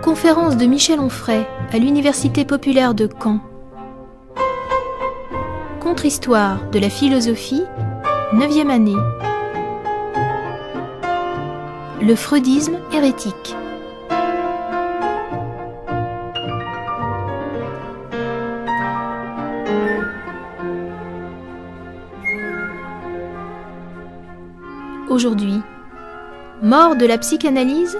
Conférence de Michel Onfray à l'Université populaire de Caen. Contre-histoire de la philosophie, 9e année. Le freudisme hérétique. Aujourd'hui, mort de la psychanalyse.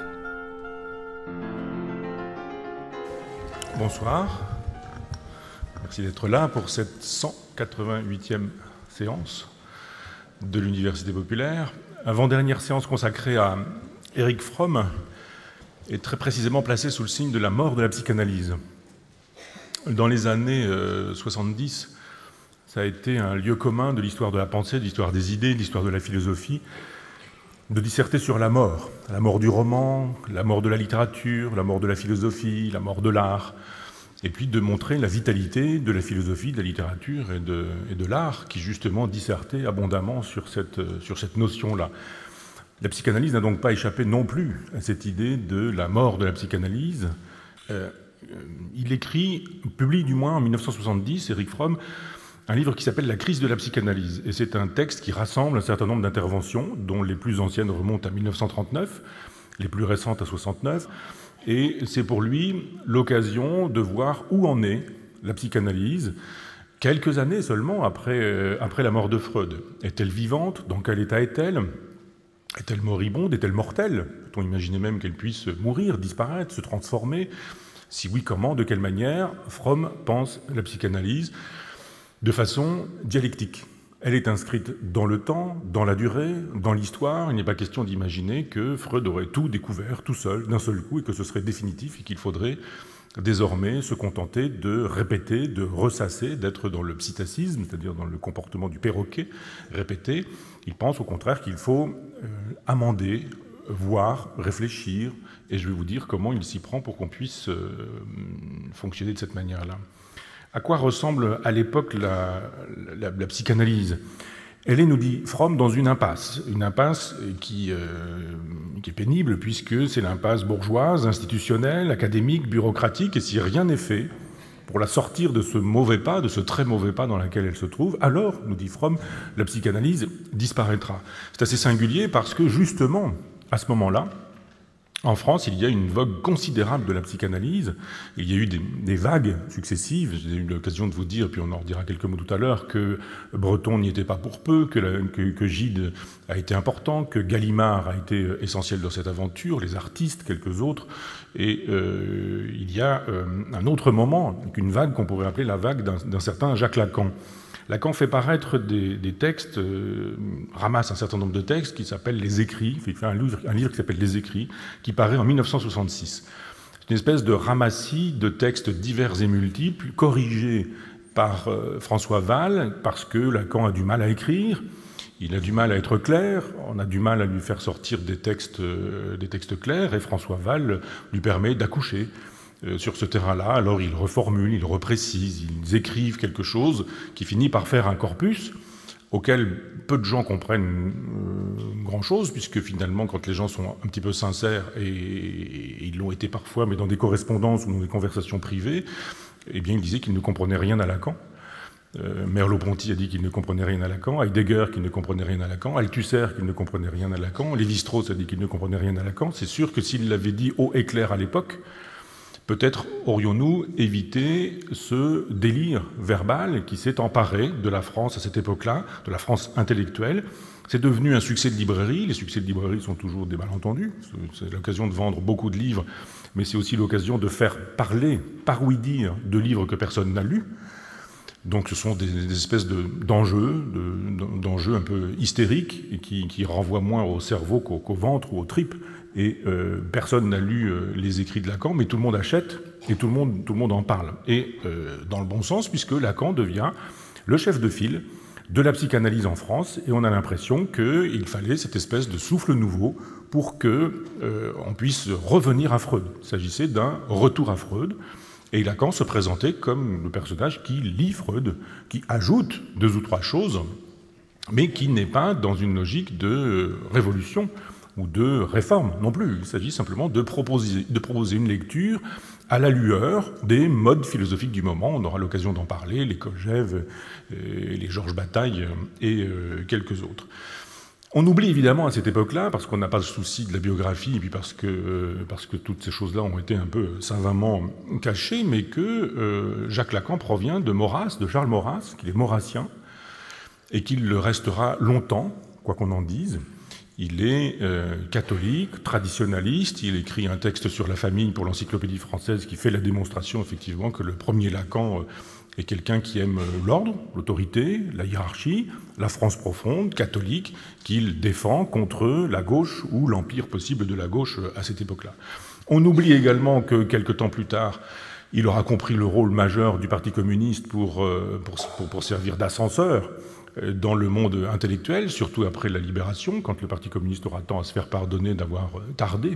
Bonsoir, merci d'être là pour cette 188e séance de l'Université populaire. Avant-dernière séance consacrée à Erich Fromm et très précisément placée sous le signe de la mort de la psychanalyse. Dans les années 70, ça a été un lieu commun de l'histoire de la pensée, de l'histoire des idées, de l'histoire de la philosophie, de disserter sur la mort du roman, la mort de la littérature, la mort de la philosophie, la mort de l'art, et puis de montrer la vitalité de la philosophie, de la littérature et de l'art, qui justement dissertait abondamment sur cette notion-là. La psychanalyse n'a donc pas échappé non plus à cette idée de la mort de la psychanalyse. Il publie du moins en 1970, Erich Fromm, un livre qui s'appelle « La crise de la psychanalyse ». Et c'est un texte qui rassemble un certain nombre d'interventions, dont les plus anciennes remontent à 1939, les plus récentes à 1969. Et c'est pour lui l'occasion de voir où en est la psychanalyse, quelques années seulement après la mort de Freud. Est-elle vivante? Dans quel état est-elle? Est-elle moribonde? Est-elle mortelle? Peut-on imaginer même qu'elle puisse mourir, disparaître, se transformer? Si oui, comment? De quelle manière? Fromm pense la psychanalyse de façon dialectique. Elle est inscrite dans le temps, dans la durée, dans l'histoire. Il n'est pas question d'imaginer que Freud aurait tout découvert tout seul, d'un seul coup, et que ce serait définitif, et qu'il faudrait désormais se contenter de répéter, de ressasser, d'être dans le psittacisme, c'est-à-dire dans le comportement du perroquet, répéter. Il pense au contraire qu'il faut amender, voir, réfléchir, et je vais vous dire comment il s'y prend pour qu'on puisse fonctionner de cette manière-là. À quoi ressemble à l'époque la psychanalyse? Elle est, nous dit Fromm, dans une impasse qui est pénible puisque c'est l'impasse bourgeoise, institutionnelle, académique, bureaucratique, et si rien n'est fait pour la sortir de ce mauvais pas, de ce très mauvais pas dans lequel elle se trouve, alors, nous dit Fromm, la psychanalyse disparaîtra. C'est assez singulier parce que justement, à ce moment-là, en France, il y a une vogue considérable de la psychanalyse. Il y a eu des vagues successives. J'ai eu l'occasion de vous dire, puis on en redira quelques mots tout à l'heure, que Breton n'y était pas pour peu, que Gide a été important, que Gallimard a été essentiel dans cette aventure, les artistes, quelques autres. Et il y a un autre moment, une vague qu'on pourrait appeler la vague d'un certain Jacques Lacan. Lacan fait paraître des textes, ramasse un certain nombre de textes qui s'appellent Les Écrits. Il fait un livre qui s'appelle Les Écrits, qui paraît en 1966. C'est une espèce de ramassis de textes divers et multiples, corrigés par François Wahl, parce que Lacan a du mal à écrire, il a du mal à être clair, on a du mal à lui faire sortir des textes clairs, et François Wahl lui permet d'accoucher sur ce terrain-là. Alors ils reformulent, ils reprécisent, ils écrivent quelque chose qui finit par faire un corpus auquel peu de gens comprennent grand-chose, puisque finalement, quand les gens sont un petit peu sincères, et ils l'ont été parfois, mais dans des correspondances ou dans des conversations privées, eh bien, ils disaient qu'ils ne comprenaient rien à Lacan. Merleau-Ponty a dit qu'il ne comprenait rien à Lacan, Heidegger qu'il ne comprenait rien à Lacan, Althusser qu'il ne comprenait rien à Lacan, Lévi-Strauss a dit qu'il ne comprenait rien à Lacan. C'est sûr que s'il l'avait dit haut et clair à l'époque, peut-être aurions-nous évité ce délire verbal qui s'est emparé de la France à cette époque-là, de la France intellectuelle. C'est devenu un succès de librairie. Les succès de librairie sont toujours des malentendus. C'est l'occasion de vendre beaucoup de livres, mais c'est aussi l'occasion de faire parler, par ouï-dire, de livres que personne n'a lus. Donc ce sont des espèces d'enjeux un peu hystériques et qui renvoient moins au cerveau qu'au ventre ou aux tripes. Et personne n'a lu les écrits de Lacan, mais tout le monde achète et tout le monde en parle. Et dans le bon sens, puisque Lacan devient le chef de file de la psychanalyse en France, et on a l'impression qu'il fallait cette espèce de souffle nouveau pour qu'on puisse revenir à Freud. Il s'agissait d'un retour à Freud. Et Lacan se présentait comme le personnage qui lit Freud, qui ajoute 2 ou 3 choses, mais qui n'est pas dans une logique de révolution ou de réforme non plus. Il s'agit simplement de proposer une lecture à la lueur des modes philosophiques du moment. On aura l'occasion d'en parler, les Kojève, les Georges Bataille et quelques autres. On oublie évidemment à cette époque-là, parce qu'on n'a pas le souci de la biographie, et puis parce que toutes ces choses-là ont été un peu savamment cachées, mais que Jacques Lacan provient de Maurras, de Charles Maurras, qu'il est maurassien, et qu'il le restera longtemps, quoi qu'on en dise. Il est catholique, traditionnaliste, il écrit un texte sur la famille pour l'Encyclopédie française qui fait la démonstration effectivement que le premier Lacan est quelqu'un qui aime l'ordre, l'autorité, la hiérarchie, la France profonde, catholique, qu'il défend contre la gauche ou l'empire possible de la gauche à cette époque-là. On oublie également que quelques temps plus tard, il aura compris le rôle majeur du Parti communiste pour servir d'ascenseur dans le monde intellectuel, surtout après la Libération, quand le Parti communiste aura tendance à se faire pardonner d'avoir tardé.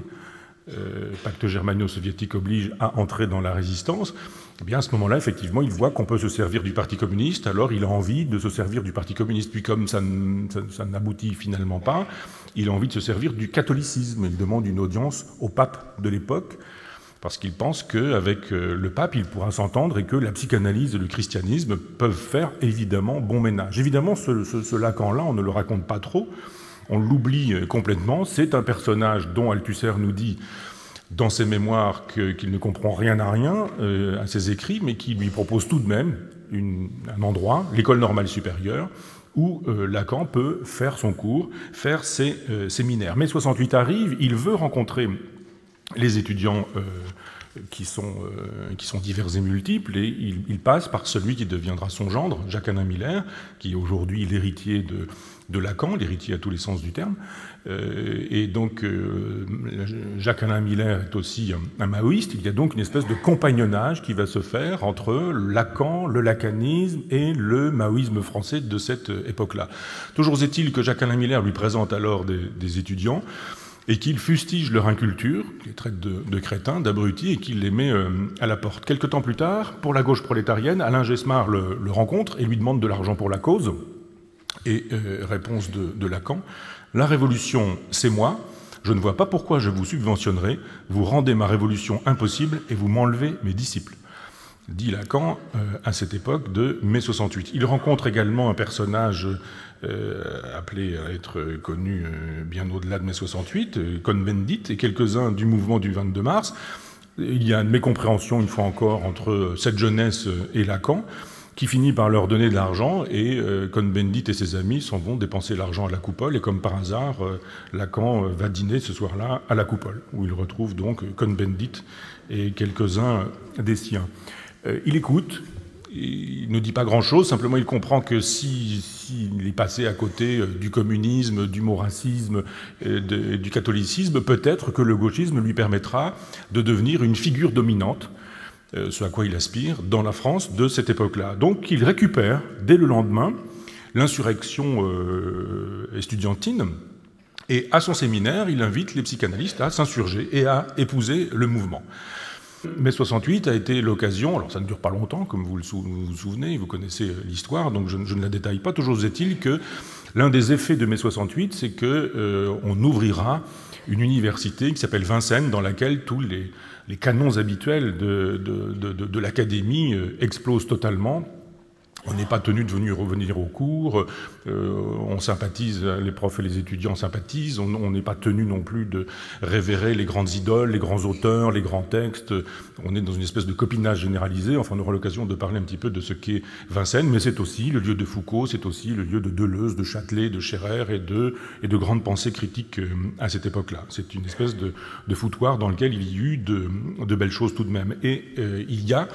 Pacte germano-soviétique oblige à entrer dans la résistance. Eh bien, à ce moment-là, effectivement, il voit qu'on peut se servir du Parti communiste, alors il a envie de se servir du Parti communiste. Puis comme ça n'aboutit finalement pas, il a envie de se servir du catholicisme. Il demande une audience au pape de l'époque, parce qu'il pense qu'avec le pape, il pourra s'entendre et que la psychanalyse et le christianisme peuvent faire évidemment bon ménage. Évidemment, ce Lacan-là, on ne le raconte pas trop, on l'oublie complètement. C'est un personnage dont Althusser nous dit dans ses mémoires qu'il ne comprend rien à rien à ses écrits, mais qui lui propose tout de même un endroit, l'école normale supérieure, où Lacan peut faire son cours, faire ses séminaires. Mai 68 arrive, il veut rencontrer les étudiants qui sont divers et multiples, et il passe par celui qui deviendra son gendre, Jacques-Alain Miller, qui est aujourd'hui l'héritier de Lacan, l'héritier à tous les sens du terme. Et donc, Jacques-Alain Miller est aussi un maoïste. Il y a donc une espèce de compagnonnage qui va se faire entre Lacan, le lacanisme et le maoïsme français de cette époque-là. Toujours est-il que Jacques-Alain Miller lui présente alors des étudiants, et qu'il fustige leur inculture, qu'il les traite de crétins, d'abrutis, et qu'il les met à la porte. Quelque temps plus tard, pour la gauche prolétarienne, Alain Gesmar le rencontre et lui demande de l'argent pour la cause. Et réponse de Lacan, « La révolution, c'est moi. Je ne vois pas pourquoi je vous subventionnerai. Vous rendez ma révolution impossible et vous m'enlevez mes disciples. » Dit Lacan à cette époque de mai 68. Il rencontre également un personnage appelé à être connu bien au-delà de mai 68, Cohn-Bendit, et quelques-uns du mouvement du 22 mars. Il y a une mécompréhension, une fois encore, entre cette jeunesse et Lacan, qui finit par leur donner de l'argent, et Cohn-Bendit et ses amis s'en vont dépenser l'argent à la Coupole, et comme par hasard, Lacan va dîner ce soir-là à la Coupole, où il retrouve donc Cohn-Bendit et quelques-uns des siens. Il écoute, il ne dit pas grand-chose, simplement il comprend que s'il est passé à côté du communisme, du maurassisme, du catholicisme, peut-être que le gauchisme lui permettra de devenir une figure dominante, ce à quoi il aspire, dans la France de cette époque-là. Donc il récupère, dès le lendemain, l'insurrection estudiantine, et à son séminaire, il invite les psychanalystes à s'insurger et à épouser le mouvement. Mai 68 a été l'occasion, alors ça ne dure pas longtemps, comme vous vous souvenez, vous connaissez l'histoire, donc je ne la détaille pas. Toujours est-il que l'un des effets de mai 68, c'est qu'on ouvrira une université qui s'appelle Vincennes, dans laquelle tous les canons habituels de l'académie explosent totalement. On n'est pas tenu de revenir au cours, on sympathise, les profs et les étudiants sympathisent, on n'est pas tenu non plus de révérer les grandes idoles, les grands auteurs, les grands textes. On est dans une espèce de copinage généralisé. Enfin, on aura l'occasion de parler un petit peu de ce qu'est Vincennes, mais c'est aussi le lieu de Foucault, c'est aussi le lieu de Deleuze, de Châtelet, de Scherrer et de grandes pensées critiques à cette époque-là. C'est une espèce de foutoir dans lequel il y a eu de belles choses tout de même. Et il y a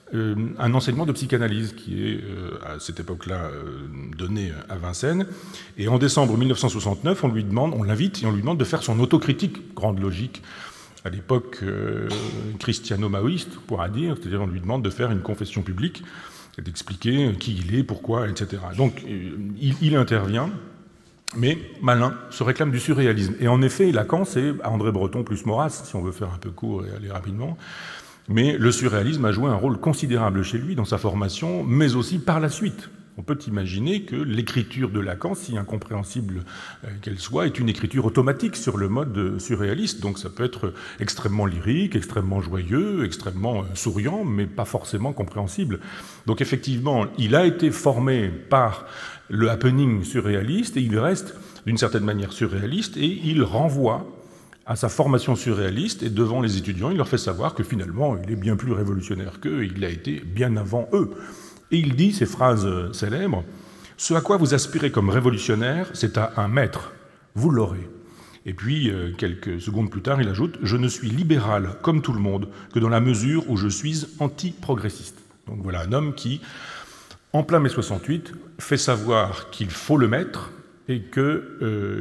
un enseignement de psychanalyse qui est à cette époque-là donné à Vincennes. Et en décembre 1969, on l'invite et on lui demande de faire son autocritique, grande logique, à l'époque christiano-maoïste, on pourra dire, c'est-à-dire on lui demande de faire une confession publique, d'expliquer qui il est, pourquoi, etc. Donc il intervient, mais malin, se réclame du surréalisme. Et en effet, Lacan, c'est André Breton plus Maurras, si on veut faire un peu court et aller rapidement. Mais le surréalisme a joué un rôle considérable chez lui dans sa formation, mais aussi par la suite. On peut imaginer que l'écriture de Lacan, si incompréhensible qu'elle soit, est une écriture automatique sur le mode surréaliste. Donc ça peut être extrêmement lyrique, extrêmement joyeux, extrêmement souriant, mais pas forcément compréhensible. Donc effectivement, il a été formé par le happening surréaliste et il reste d'une certaine manière surréaliste et il renvoie à sa formation surréaliste et devant les étudiants, il leur fait savoir que finalement, il est bien plus révolutionnaire qu'eux, il a été bien avant eux. Et il dit ces phrases célèbres, « Ce à quoi vous aspirez comme révolutionnaire, c'est à un maître, vous l'aurez. » Et puis, quelques secondes plus tard, il ajoute, « Je ne suis libéral, comme tout le monde, que dans la mesure où je suis anti-progressiste. » Donc voilà un homme qui, en plein mai 68, fait savoir qu'il faut le maître et que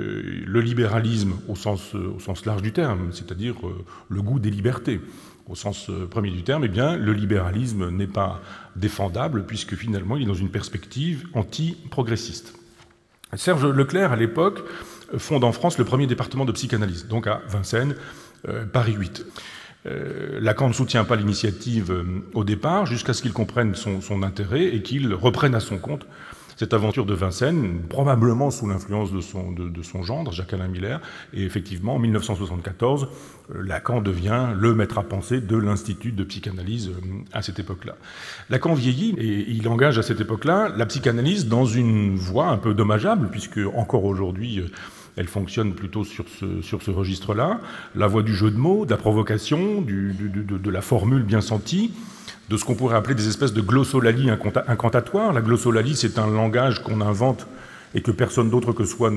le libéralisme, au sens large du terme, c'est-à-dire le goût des libertés, au sens premier du terme, eh bien, le libéralisme n'est pas défendable puisque finalement il est dans une perspective anti-progressiste. Serge Leclerc, à l'époque, fonde en France le premier département de psychanalyse, donc à Vincennes, Paris 8. Lacan ne soutient pas l'initiative au départ, jusqu'à ce qu'il comprenne son intérêt et qu'il reprenne à son compte cette aventure de Vincennes, probablement sous l'influence de son gendre, Jacques-Alain Miller. Et effectivement, en 1974, Lacan devient le maître à penser de l'Institut de psychanalyse à cette époque-là. Lacan vieillit et il engage à cette époque-là la psychanalyse dans une voie un peu dommageable, puisque encore aujourd'hui, elle fonctionne plutôt sur ce registre-là, la voie du jeu de mots, de la provocation, de la formule bien sentie, de ce qu'on pourrait appeler des espèces de glossolalie incantatoires. La glossolalie, c'est un langage qu'on invente et que personne d'autre que soi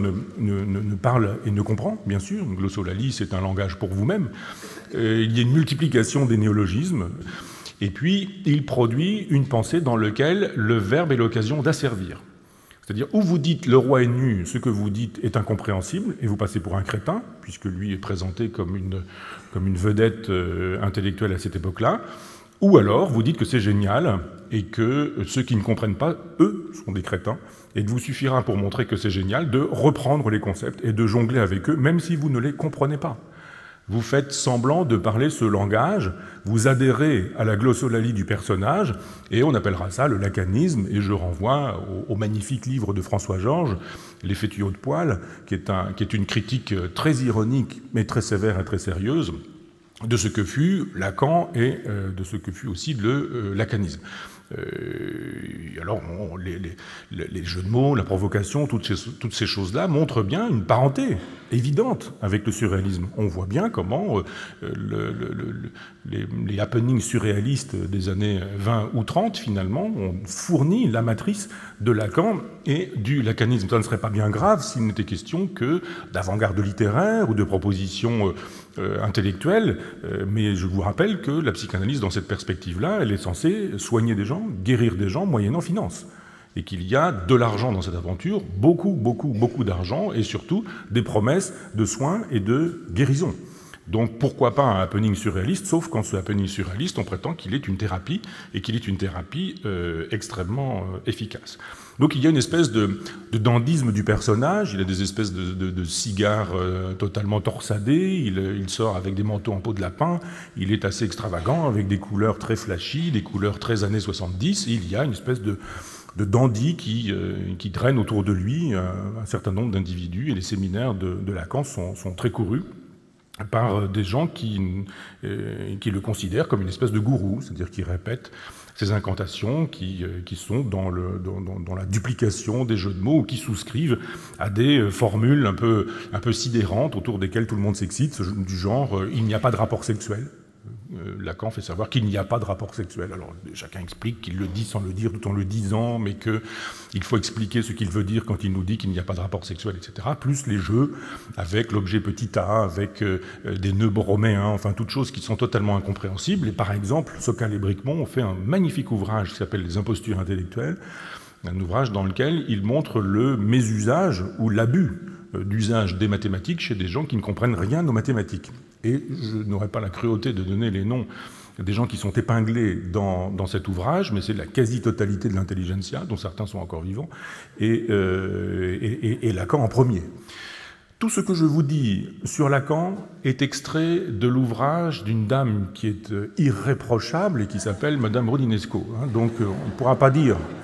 ne parle et ne comprend, bien sûr. Une glossolalie, c'est un langage pour vous-même. Il y a une multiplication des néologismes. Et puis, il produit une pensée dans laquelle le verbe est l'occasion d'asservir. C'est-à-dire, où vous dites « le roi est nu », ce que vous dites est incompréhensible, et vous passez pour un crétin, puisque lui est présenté comme une vedette intellectuelle à cette époque-là, ou alors vous dites que c'est génial, et que ceux qui ne comprennent pas, eux, sont des crétins, et il vous suffira pour montrer que c'est génial de reprendre les concepts et de jongler avec eux, même si vous ne les comprenez pas. Vous faites semblant de parler ce langage, vous adhérez à la glossolalie du personnage, et on appellera ça le lacanisme, et je renvoie au magnifique livre de François Georges, L'effet tuyau de poil, qui est une critique très ironique, mais très sévère et très sérieuse, de ce que fut Lacan et de ce que fut aussi le lacanisme. Alors, les jeux de mots, la provocation, toutes ces choses-là montrent bien une parenté évidente avec le surréalisme. On voit bien comment les happenings surréalistes des années 20 ou 30, finalement, ont fourni la matrice de Lacan et du lacanisme. Ça ne serait pas bien grave s'il n'était question que d'avant-garde littéraire ou de propositions intellectuelles, mais je vous rappelle que la psychanalyse, dans cette perspective-là, elle est censée soigner des gens, guérir des gens, moyennant finance. Et qu'il y a de l'argent dans cette aventure, beaucoup, beaucoup, beaucoup d'argent, et surtout des promesses de soins et de guérison. Donc pourquoi pas un happening surréaliste, sauf quand ce happening surréaliste, on prétend qu'il est une thérapie, et qu'il est une thérapie extrêmement efficace. Donc il y a une espèce de dandisme du personnage, il a des espèces de cigares totalement torsadés, il sort avec des manteaux en peau de lapin, il est assez extravagant, avec des couleurs très flashy, des couleurs très années 70, et il y a une espèce de dandy qui draine autour de lui un certain nombre d'individus, et les séminaires de Lacan sont très courus par des gens qui le considèrent comme une espèce de gourou, c'est-à-dire qui répètent ces incantations qui sont dans la duplication des jeux de mots ou qui souscrivent à des formules un peu sidérantes autour desquelles tout le monde s'excite, du genre « il n'y a pas de rapport sexuel ». Lacan fait savoir qu'il n'y a pas de rapport sexuel. Alors chacun explique qu'il le dit sans le dire tout en le disant, mais qu'il faut expliquer ce qu'il veut dire quand il nous dit qu'il n'y a pas de rapport sexuel, etc. Plus les jeux avec l'objet petit a, avec des nœuds borroméens, enfin toutes choses qui sont totalement incompréhensibles. Et par exemple, Sokal et Bricmont ont fait un magnifique ouvrage qui s'appelle « Les impostures intellectuelles », un ouvrage dans lequel ils montrent le mésusage ou l'abus d'usage des mathématiques chez des gens qui ne comprennent rien aux mathématiques. Et je n'aurai pas la cruauté de donner les noms des gens qui sont épinglés dans cet ouvrage, mais c'est la quasi-totalité de l'intelligentsia, dont certains sont encore vivants, et Lacan en premier. Tout ce que je vous dis sur Lacan est extrait de l'ouvrage d'une dame qui est irréprochable et qui s'appelle Madame Rodinesco. Donc on ne pourra pas dire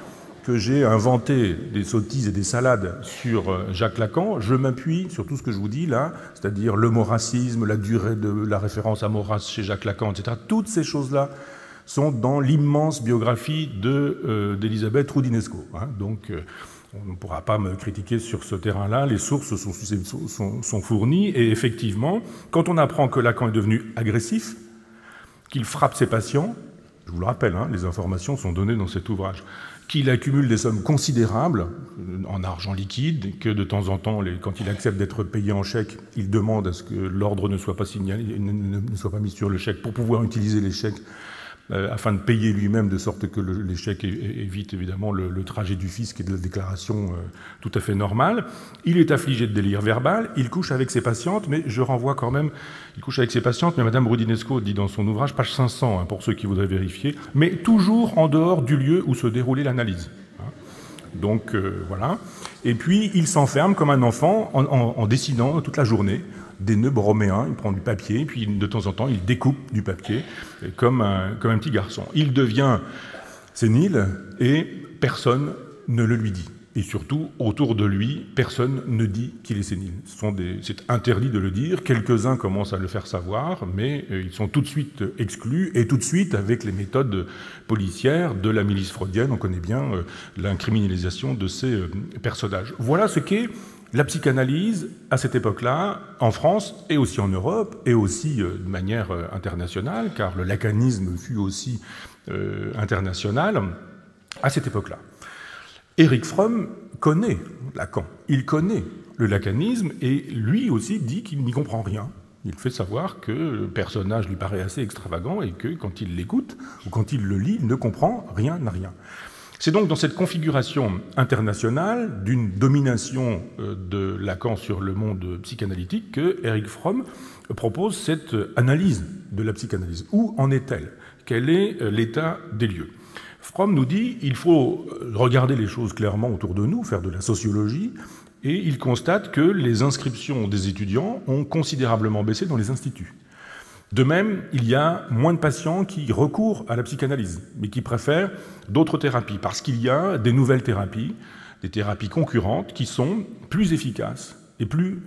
que j'ai inventé des sottises et des salades sur Jacques Lacan, je m'appuie sur tout ce que je vous dis là, c'est-à-dire le mot racisme, la durée de la référence à Maurras chez Jacques Lacan, etc. Toutes ces choses-là sont dans l'immense biographie d'Elisabeth Roudinesco. Hein. Donc, on ne pourra pas me critiquer sur ce terrain-là, les sources sont fournies, et effectivement, quand on apprend que Lacan est devenu agressif, qu'il frappe ses patients, je vous le rappelle, hein, les informations sont données dans cet ouvrage, qu'il accumule des sommes considérables en argent liquide, que de temps en temps, quand il accepte d'être payé en chèque, il demande à ce que l'ordre ne soit pas signalé, ne soit pas mis sur le chèque pour pouvoir utiliser les chèques afin de payer lui-même, de sorte que les chèques évitent évidemment le trajet du fisc et de la déclaration tout à fait normale. Il est affligé de délire verbal, il couche avec ses patientes, mais je renvoie quand même, il couche avec ses patientes, mais Madame Roudinesco dit dans son ouvrage, page 500, hein, pour ceux qui voudraient vérifier, mais toujours en dehors du lieu où se déroulait l'analyse. Donc voilà. Et puis il s'enferme comme un enfant en dessinant toute la journée des nœuds broméens, il prend du papier, puis de temps en temps il découpe du papier comme un petit garçon. Il devient sénile et personne ne le lui dit. Et surtout, autour de lui, personne ne dit qu'il est sénile. C'est interdit de le dire, quelques-uns commencent à le faire savoir, mais ils sont tout de suite exclus, et tout de suite avec les méthodes policières de la milice freudienne, on connaît bien l'incriminalisation de ces personnages. Voilà ce qu'est la psychanalyse à cette époque-là, en France et aussi en Europe, et aussi de manière internationale, car le lacanisme fut aussi international à cette époque-là. Éric Fromm connaît Lacan, il connaît le lacanisme, et lui aussi dit qu'il n'y comprend rien. Il fait savoir que le personnage lui paraît assez extravagant et que quand il l'écoute ou quand il le lit, il ne comprend rien à rien. C'est donc dans cette configuration internationale d'une domination de Lacan sur le monde psychanalytique que Éric Fromm propose cette analyse de la psychanalyse. Où en est-elle? Quel est l'état des lieux? Fromm nous dit qu'il faut regarder les choses clairement autour de nous, faire de la sociologie, et il constate que les inscriptions des étudiants ont considérablement baissé dans les instituts. De même, il y a moins de patients qui recourent à la psychanalyse, mais qui préfèrent d'autres thérapies, parce qu'il y a des nouvelles thérapies, des thérapies concurrentes, qui sont plus efficaces et plus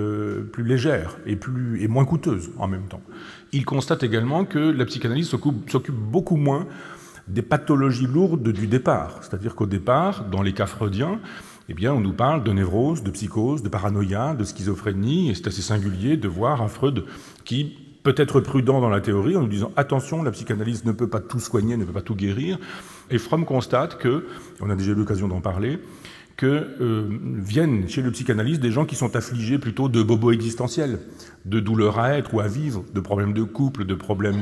légères et moins coûteuses en même temps. Il constate également que la psychanalyse s'occupe beaucoup moins des pathologies lourdes du départ, c'est-à-dire qu'au départ, dans les cas freudiens, eh bien, on nous parle de névrose, de psychose, de paranoïa, de schizophrénie, et c'est assez singulier de voir un Freud qui peut être prudent dans la théorie en nous disant « attention, la psychanalyse ne peut pas tout soigner, ne peut pas tout guérir ». Et Fromm constate que, on a déjà eu l'occasion d'en parler, que viennent chez le psychanalyste des gens qui sont affligés plutôt de bobos existentiels, de douleurs à être ou à vivre, de problèmes de couple, de problèmes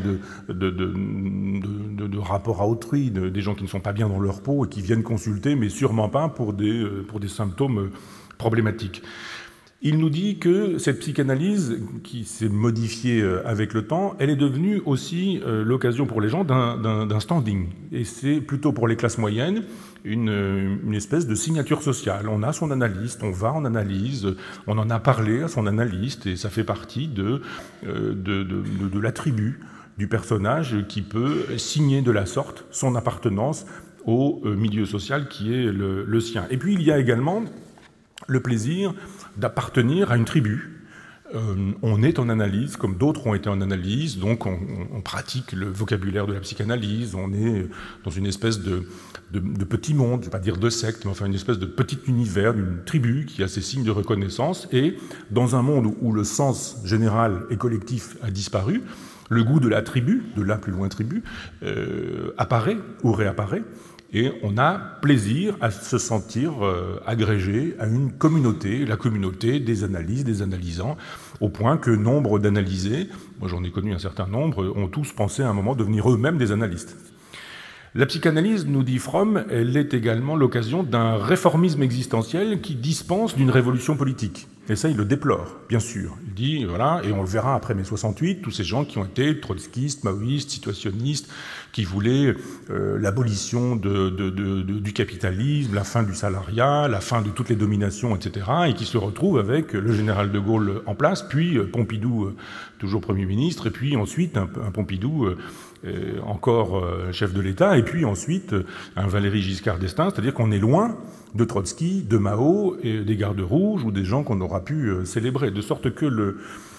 de rapport à autrui, des gens qui ne sont pas bien dans leur peau et qui viennent consulter, mais sûrement pas pour des symptômes problématiques. Il nous dit que cette psychanalyse, qui s'est modifiée avec le temps, elle est devenue aussi l'occasion pour les gens d'un standing. Et c'est plutôt pour les classes moyennes une espèce de signature sociale. On a son analyste, on va en analyse, on en a parlé à son analyste, et ça fait partie de l'attribut du personnage qui peut signer de la sorte son appartenance au milieu social qui est le sien. Et puis il y a également le plaisir d'appartenir à une tribu. On est en analyse, comme d'autres ont été en analyse, donc on pratique le vocabulaire de la psychanalyse, on est dans une espèce de petit monde, je ne vais pas dire de secte, mais enfin une espèce de petit univers, d'une tribu qui a ses signes de reconnaissance, et dans un monde où le sens général et collectif a disparu, le goût de la tribu, de là plus loin tribu, apparaît ou réapparaît, et on a plaisir à se sentir agrégé à une communauté, la communauté des analyses, des analysants, au point que nombre d'analysés, moi j'en ai connu un certain nombre, ont tous pensé à un moment devenir eux-mêmes des analystes. La psychanalyse, nous dit Fromm, elle est également l'occasion d'un réformisme existentiel qui dispense d'une révolution politique. Et ça, il le déplore, bien sûr. Il dit, voilà, et on le verra après mai 68, tous ces gens qui ont été trotskistes, maoïstes, situationnistes, qui voulaient l'abolition du capitalisme, la fin du salariat, la fin de toutes les dominations, etc., et qui se retrouvent avec le général de Gaulle en place, puis Pompidou, toujours Premier ministre, et puis ensuite un Pompidou encore chef de l'État, et puis ensuite un Valéry Giscard d'Estaing, c'est-à-dire qu'on est loin de Trotsky, de Mao, et des gardes rouges ou des gens qu'on aura pu célébrer, de sorte que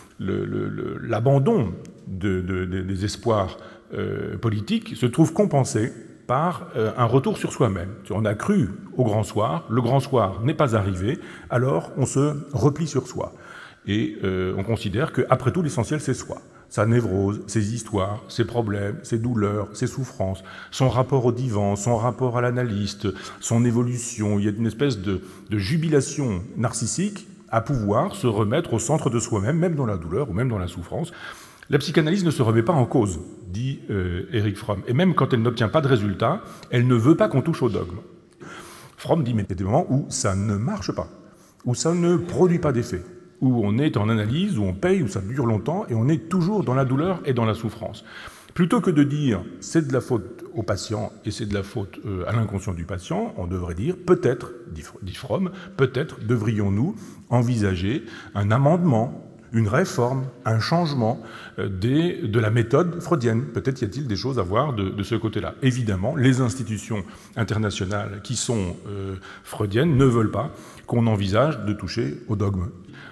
l'abandon des espoirs politiques se trouve compensé par un retour sur soi-même. On a cru au grand soir, le grand soir n'est pas arrivé, alors on se replie sur soi. Et on considère qu'après tout, l'essentiel, c'est soi. Sa névrose, ses histoires, ses problèmes, ses douleurs, ses souffrances, son rapport au divan, son rapport à l'analyste, son évolution. Il y a une espèce de jubilation narcissique à pouvoir se remettre au centre de soi-même, même dans la douleur ou même dans la souffrance. La psychanalyse ne se remet pas en cause, dit Erich Fromm. Et même quand elle n'obtient pas de résultat, elle ne veut pas qu'on touche au dogme. Fromm dit, mais il y a des moments où ça ne marche pas, où ça ne produit pas d'effet, où on est en analyse, où on paye, où ça dure longtemps, et on est toujours dans la douleur et dans la souffrance. Plutôt que de dire « c'est de la faute au patient et c'est de la faute à l'inconscient du patient », on devrait dire « peut-être, dit Fromm, peut-être devrions-nous envisager un amendement, une réforme, un changement de la méthode freudienne. Peut-être y a-t-il des choses à voir de ce côté-là. » Évidemment, les institutions internationales qui sont freudiennes ne veulent pas qu'on envisage de toucher au dogme.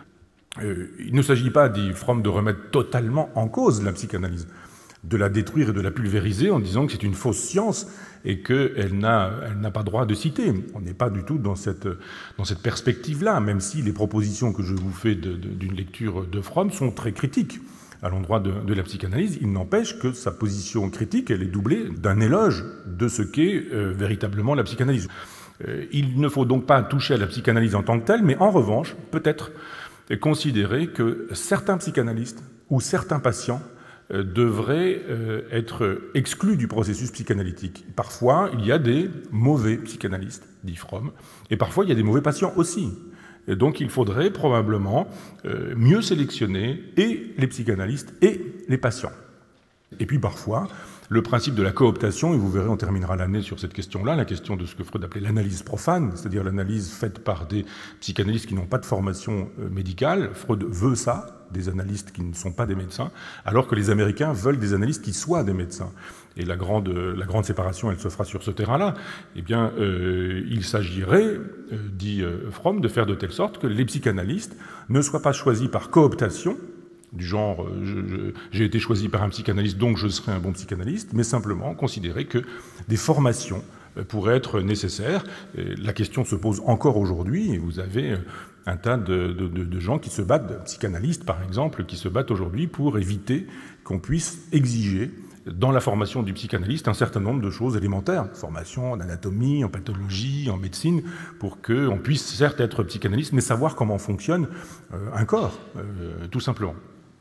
Il ne s'agit pas, dit Fromm, de remettre totalement en cause la psychanalyse, de la détruire et de la pulvériser en disant que c'est une fausse science et qu'elle n'a pas droit de citer. On n'est pas du tout dans cette perspective-là, même si les propositions que je vous fais d'une lecture de Fromm sont très critiques à l'endroit de la psychanalyse. Il n'empêche que sa position critique, elle est doublée d'un éloge de ce qu'est véritablement la psychanalyse. Il ne faut donc pas toucher à la psychanalyse en tant que telle, mais en revanche, peut-être considérer que certains psychanalystes ou certains patients devraient être exclus du processus psychanalytique. Parfois, il y a des mauvais psychanalystes, dit Fromm, et parfois, il y a des mauvais patients aussi. Et donc, il faudrait probablement mieux sélectionner et les psychanalystes et les patients. Et puis, parfois, le principe de la cooptation, et vous verrez, on terminera l'année sur cette question-là, la question de ce que Freud appelait l'analyse profane, c'est-à-dire l'analyse faite par des psychanalystes qui n'ont pas de formation médicale. Freud veut ça, des analystes qui ne sont pas des médecins, alors que les Américains veulent des analystes qui soient des médecins. Et la grande séparation, elle se fera sur ce terrain-là. Eh bien, il s'agirait, dit Fromm, de faire de telle sorte que les psychanalystes ne soient pas choisis par cooptation, du genre j'ai été choisi par un psychanalyste donc je serai un bon psychanalyste, mais simplement considérer que des formations pourraient être nécessaires. Et la question se pose encore aujourd'hui, et vous avez un tas de gens qui se battent, de psychanalystes par exemple, qui se battent aujourd'hui pour éviter qu'on puisse exiger dans la formation du psychanalyste un certain nombre de choses élémentaires, formation en anatomie, en pathologie, en médecine, pour qu'on puisse certes être psychanalyste, mais savoir comment fonctionne un corps, tout simplement.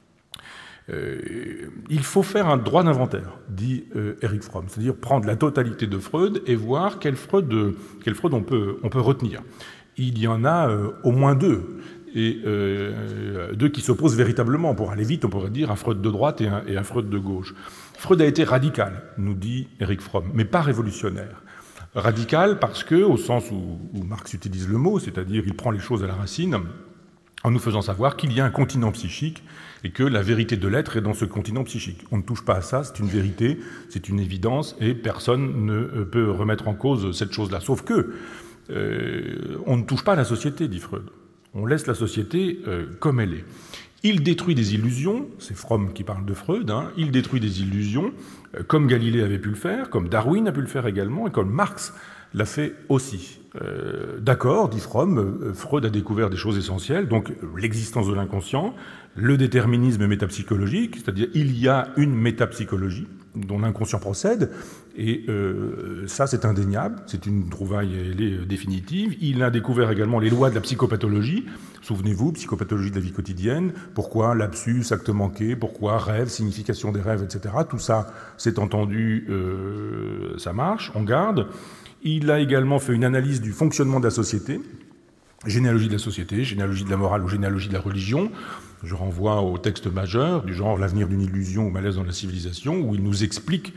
Il faut faire un droit d'inventaire, dit Erich Fromm, c'est-à-dire prendre la totalité de Freud et voir quel Freud on peut retenir. Il y en a au moins deux, et deux qui s'opposent véritablement. Pour aller vite, on pourrait dire un Freud de droite et un Freud de gauche. Freud a été radical, nous dit Erich Fromm, mais pas révolutionnaire. Radical parce que, au sens où Marx utilise le mot, c'est-à-dire il prend les choses à la racine, en nous faisant savoir qu'il y a un continent psychique et que la vérité de l'être est dans ce continent psychique. On ne touche pas à ça, c'est une vérité, c'est une évidence, et personne ne peut remettre en cause cette chose-là. Sauf que on ne touche pas à la société, dit Freud. On laisse la société comme elle est. Il détruit des illusions, c'est Fromm qui parle de Freud, hein, il détruit des illusions, comme Galilée avait pu le faire, comme Darwin a pu le faire également, et comme Marx l'a fait aussi. D'accord, dit Fromm, Freud a découvert des choses essentielles, donc l'existence de l'inconscient, le déterminisme métapsychologique, c'est-à-dire il y a une métapsychologie dont l'inconscient procède, et ça c'est indéniable, c'est une trouvaille, elle est définitive. Il a découvert également les lois de la psychopathologie, souvenez-vous, psychopathologie de la vie quotidienne, pourquoi lapsus, acte manqué, pourquoi rêve, signification des rêves, etc. Tout ça, c'est entendu, ça marche, on garde. Il a également fait une analyse du fonctionnement de la société, généalogie de la société, généalogie de la morale ou généalogie de la religion. Je renvoie au texte majeur du genre « L'avenir d'une illusion ou malaise dans la civilisation » où il nous explique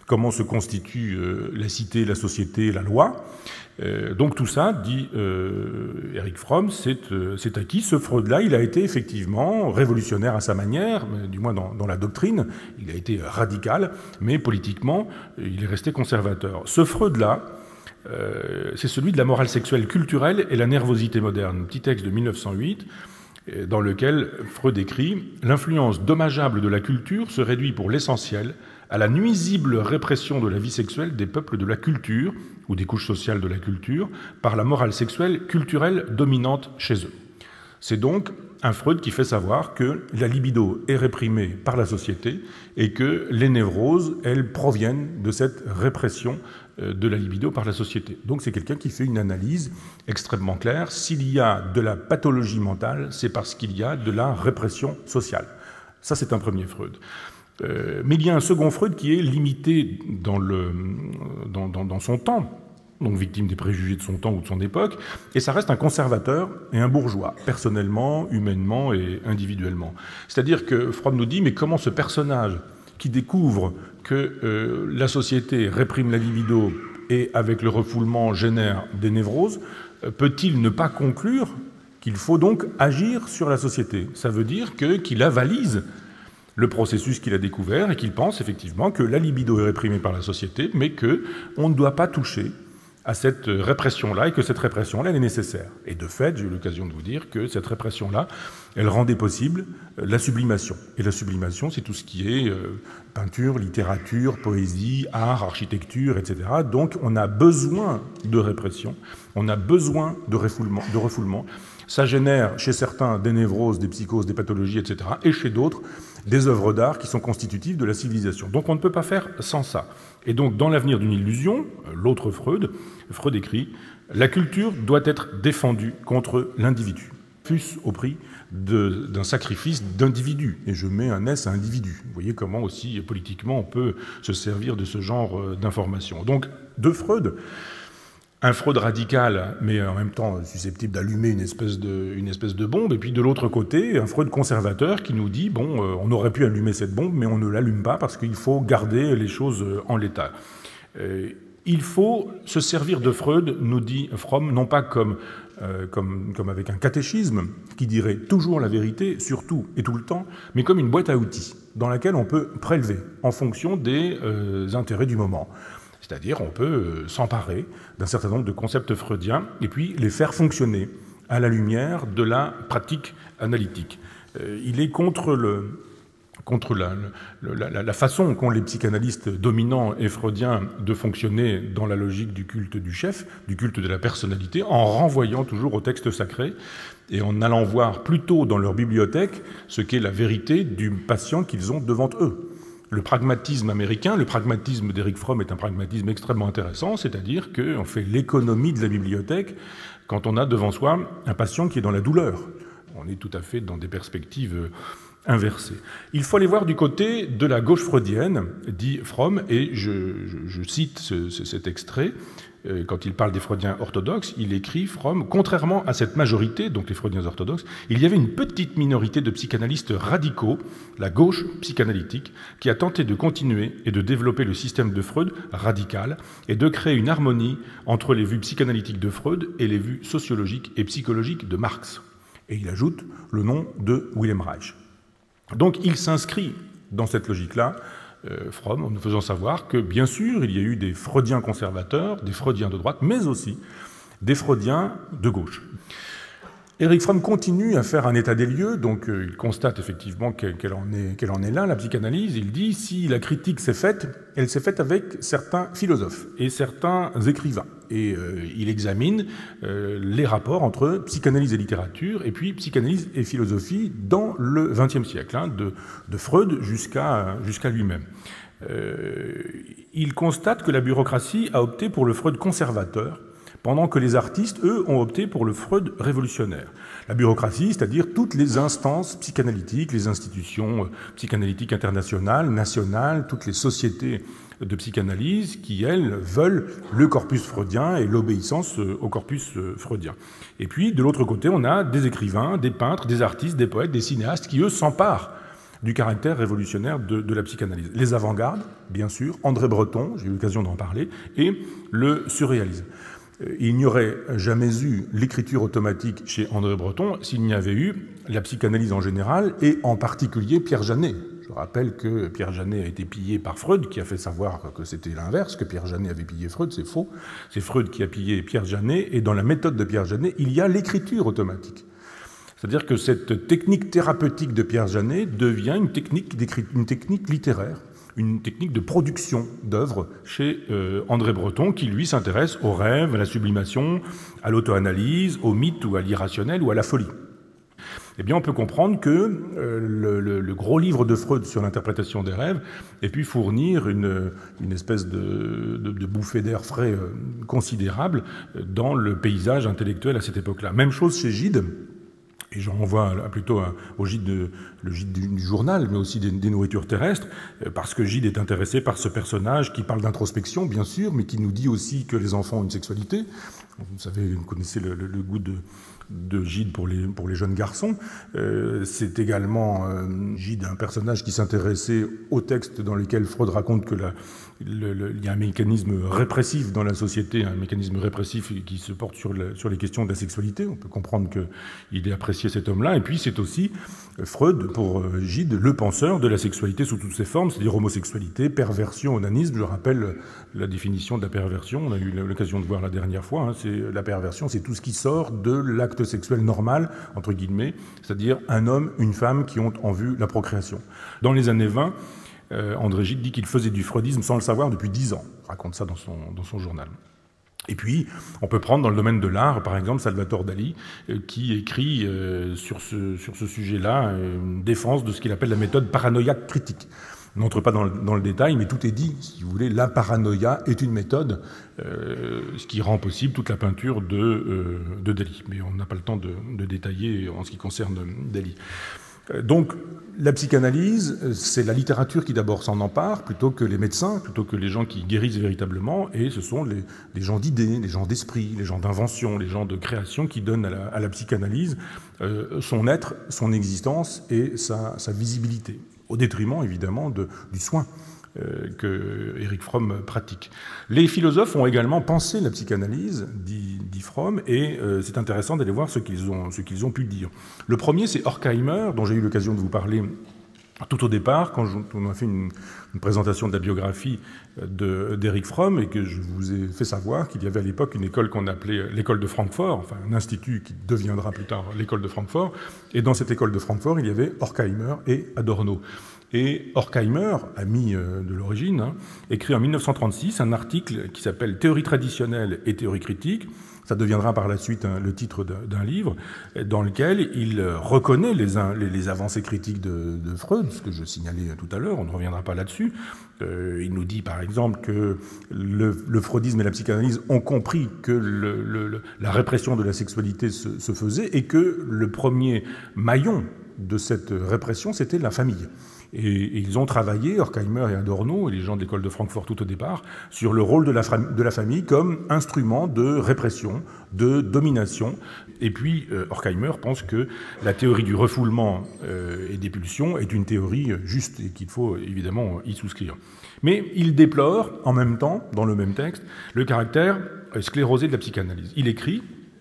comment se constitue la cité, la société, la loi. Donc tout ça, dit Erich Fromm, c'est acquis. Ce Freud-là, il a été effectivement révolutionnaire à sa manière, du moins dans la doctrine. Il a été radical, mais politiquement, il est resté conservateur. Ce Freud-là, c'est celui de la morale sexuelle culturelle et la nervosité moderne. Un petit texte de 1908, dans lequel Freud écrit « L'influence dommageable de la culture se réduit pour l'essentiel à la nuisible répression de la vie sexuelle des peuples de la culture, ou des couches sociales de la culture, par la morale sexuelle culturelle dominante chez eux. » C'est donc un Freud qui fait savoir que la libido est réprimée par la société et que les névroses, elles, proviennent de cette répression de la libido par la société. Donc c'est quelqu'un qui fait une analyse extrêmement claire. S'il y a de la pathologie mentale, c'est parce qu'il y a de la répression sociale. Ça, c'est un premier Freud. Mais il y a un second Freud qui est limité dans son temps, donc victime des préjugés de son temps ou de son époque, et ça reste un conservateur et un bourgeois, personnellement, humainement et individuellement. C'est-à-dire que Freud nous dit, mais comment ce personnage qui découvre que la société réprime la libido et avec le refoulement génère des névroses, peut-il ne pas conclure qu'il faut donc agir sur la société? Ça veut dire qu'il avalise le processus qu'il a découvert et qu'il pense effectivement que la libido est réprimée par la société, mais qu'on ne doit pas toucher à cette répression-là et que cette répression-là, elle est nécessaire. Et de fait, j'ai eu l'occasion de vous dire que cette répression-là, elle rendait possible la sublimation. Et la sublimation, c'est tout ce qui est peinture, littérature, poésie, art, architecture, etc. Donc on a besoin de répression, on a besoin de refoulement. Ça génère chez certains des névroses, des psychoses, des pathologies, etc. Et chez d'autres, des œuvres d'art qui sont constitutives de la civilisation. Donc on ne peut pas faire sans ça. Et donc dans L'avenir d'une illusion, l'autre Freud écrit « La culture doit être défendue contre l'individu, fût-ce au prix d'un sacrifice d'individu. » Et je mets un S à individu. Vous voyez comment aussi politiquement on peut se servir de ce genre d'informations. Donc de Freud, un Freud radical, mais en même temps susceptible d'allumer une espèce de bombe, et puis de l'autre côté, un Freud conservateur qui nous dit, bon, on aurait pu allumer cette bombe, mais on ne l'allume pas parce qu'il faut garder les choses en l'état. Il faut se servir de Freud, nous dit Fromm, non pas comme avec un catéchisme qui dirait toujours la vérité, surtout et tout le temps, mais comme une boîte à outils dans laquelle on peut prélever en fonction des intérêts du moment. C'est-à-dire on peut s'emparer d'un certain nombre de concepts freudiens et puis les faire fonctionner à la lumière de la pratique analytique. Il est contre la façon qu'ont les psychanalystes dominants et freudiens de fonctionner dans la logique du culte du chef, du culte de la personnalité, en renvoyant toujours au texte sacré et en allant voir plutôt dans leur bibliothèque ce qu'est la vérité du patient qu'ils ont devant eux. Le pragmatisme américain, le pragmatisme d'Erich Fromm est un pragmatisme extrêmement intéressant, c'est-à-dire qu'on fait l'économie de la bibliothèque quand on a devant soi un patient qui est dans la douleur. On est tout à fait dans des perspectives inversées. Il faut aller voir du côté de la gauche freudienne, dit Fromm, et je cite cet extrait. Quand il parle des freudiens orthodoxes, il écrit, Fromm, « Contrairement à cette majorité, donc les freudiens orthodoxes, il y avait une petite minorité de psychanalystes radicaux, la gauche psychanalytique, qui a tenté de continuer et de développer le système de Freud radical et de créer une harmonie entre les vues psychanalytiques de Freud et les vues sociologiques et psychologiques de Marx. » Et il ajoute le nom de Wilhelm Reich. Donc il s'inscrit dans cette logique-là, Fromm, en nous faisant savoir que, bien sûr, il y a eu des freudiens conservateurs, des freudiens de droite, mais aussi des freudiens de gauche. Erich Fromm continue à faire un état des lieux, donc il constate effectivement qu'elle en est là, la psychanalyse. Il dit, si la critique s'est faite, elle s'est faite avec certains philosophes et certains écrivains. Et il examine les rapports entre psychanalyse et littérature, et puis psychanalyse et philosophie dans le XXe siècle, de Freud jusqu'à lui-même. Il constate que la bureaucratie a opté pour le Freud conservateur, pendant que les artistes, eux, ont opté pour le Freud révolutionnaire. La bureaucratie, c'est-à-dire toutes les instances psychanalytiques, les institutions psychanalytiques internationales, nationales, toutes les sociétés de psychanalyse qui, elles, veulent le corpus freudien et l'obéissance au corpus freudien. Et puis, de l'autre côté, on a des écrivains, des peintres, des artistes, des poètes, des cinéastes qui, eux, s'emparent du caractère révolutionnaire de la psychanalyse. Les avant-gardes, bien sûr, André Breton, j'ai eu l'occasion d'en parler, et le surréalisme. Il n'y aurait jamais eu l'écriture automatique chez André Breton s'il n'y avait eu la psychanalyse en général, et en particulier Pierre Janet. Je rappelle que Pierre Janet a été pillé par Freud, qui a fait savoir que c'était l'inverse, que Pierre Janet avait pillé Freud, c'est faux. C'est Freud qui a pillé Pierre Janet, et dans la méthode de Pierre Janet, il y a l'écriture automatique. C'est-à-dire que cette technique thérapeutique de Pierre Janet devient une technique littéraire, une technique de production d'œuvres chez André Breton, qui lui s'intéresse au rêve, à la sublimation, à l'auto-analyse, au mythe ou à l'irrationnel ou à la folie. Eh bien, on peut comprendre que le gros livre de Freud sur l'interprétation des rêves ait pu fournir une espèce de bouffée d'air frais considérable dans le paysage intellectuel à cette époque-là. Même chose chez Gide. Et j'en renvoie plutôt au Gide, le Gide du journal, mais aussi des nourritures terrestres, parce que Gide est intéressé par ce personnage qui parle d'introspection, bien sûr, mais qui nous dit aussi que les enfants ont une sexualité. Vous savez, vous connaissez le goût de Gide pour les jeunes garçons. C'est également Gide, un personnage qui s'intéressait au texte dans lequel Freud raconte que il y a un mécanisme répressif dans la société, un mécanisme répressif qui se porte sur les questions de la sexualité. On peut comprendre qu'il ait apprécié cet homme-là. Et puis c'est aussi Freud, pour Gide, le penseur de la sexualité sous toutes ses formes, c'est-à-dire homosexualité, perversion, onanisme. Je rappelle la définition de la perversion, on a eu l'occasion de voir la dernière fois. La perversion, c'est tout ce qui sort de l'acte sexuel normal, entre guillemets, c'est-à-dire un homme, une femme qui ont en vue la procréation. Dans les années 20, André Gide dit qu'il faisait du freudisme sans le savoir depuis 10 ans. Il raconte ça dans son journal. Et puis, on peut prendre dans le domaine de l'art, par exemple, Salvatore Dali, qui écrit sur ce sujet-là une défense de ce qu'il appelle la méthode paranoïaque critique. On n'entre pas dans le détail, mais tout est dit. Si vous voulez, la paranoïa est une méthode, ce qui rend possible toute la peinture de Dali. Mais on n'a pas le temps de détailler en ce qui concerne Dali. Donc, la psychanalyse, c'est la littérature qui d'abord s'en empare, plutôt que les médecins, plutôt que les gens qui guérissent véritablement, et ce sont les gens d'idées, les gens d'esprit, les gens d'invention, les gens de création qui donnent à la psychanalyse son être, son existence et sa visibilité, au détriment évidemment du soin que Erich Fromm pratique. Les philosophes ont également pensé la psychanalyse, dit Fromm, et c'est intéressant d'aller voir ce qu'ils ont pu dire. Le premier, c'est Horkheimer, dont j'ai eu l'occasion de vous parler tout au départ, quand on a fait une présentation de la biographie d'Erich Fromm, et que je vous ai fait savoir qu'il y avait à l'époque une école qu'on appelait l'école de Francfort, enfin un institut qui deviendra plus tard l'école de Francfort, et dans cette école de Francfort, il y avait Horkheimer et Adorno. Et Horkheimer, ami de l'origine, écrit en 1936 un article qui s'appelle « Théorie traditionnelle et théorie critique ». Ça deviendra par la suite le titre d'un livre dans lequel il reconnaît les avancées critiques de Freud, ce que je signalais tout à l'heure, on ne reviendra pas là-dessus. Il nous dit par exemple que le freudisme et la psychanalyse ont compris que la répression de la sexualité se faisait et que le premier maillon de cette répression, c'était la famille. Et ils ont travaillé, Horkheimer et Adorno, et les gens de l'école de Francfort tout au départ, sur le rôle de la famille comme instrument de répression, de domination. Et puis Horkheimer pense que la théorie du refoulement et des pulsions est une théorie juste et qu'il faut évidemment y souscrire. Mais il déplore, en même temps, dans le même texte, le caractère sclérosé de la psychanalyse. Il écrit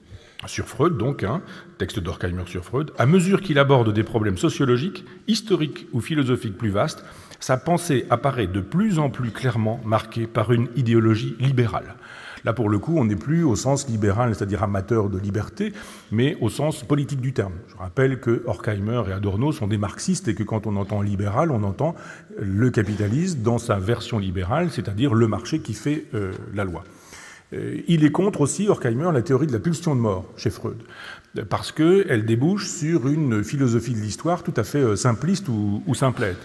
sur Freud, donc, texte d'Horkheimer sur Freud, à mesure qu'il aborde des problèmes sociologiques, historiques ou philosophiques plus vastes, sa pensée apparaît de plus en plus clairement marquée par une idéologie libérale. Là, pour le coup, on n'est plus au sens libéral, c'est-à-dire amateur de liberté, mais au sens politique du terme. Je rappelle que Horkheimer et Adorno sont des marxistes et que quand on entend libéral, on entend le capitalisme dans sa version libérale, c'est-à-dire le marché qui fait la loi. Il est contre aussi, Horkheimer, la théorie de la pulsion de mort chez Freud, parce qu'elle débouche sur une philosophie de l'histoire tout à fait simpliste ou simplette.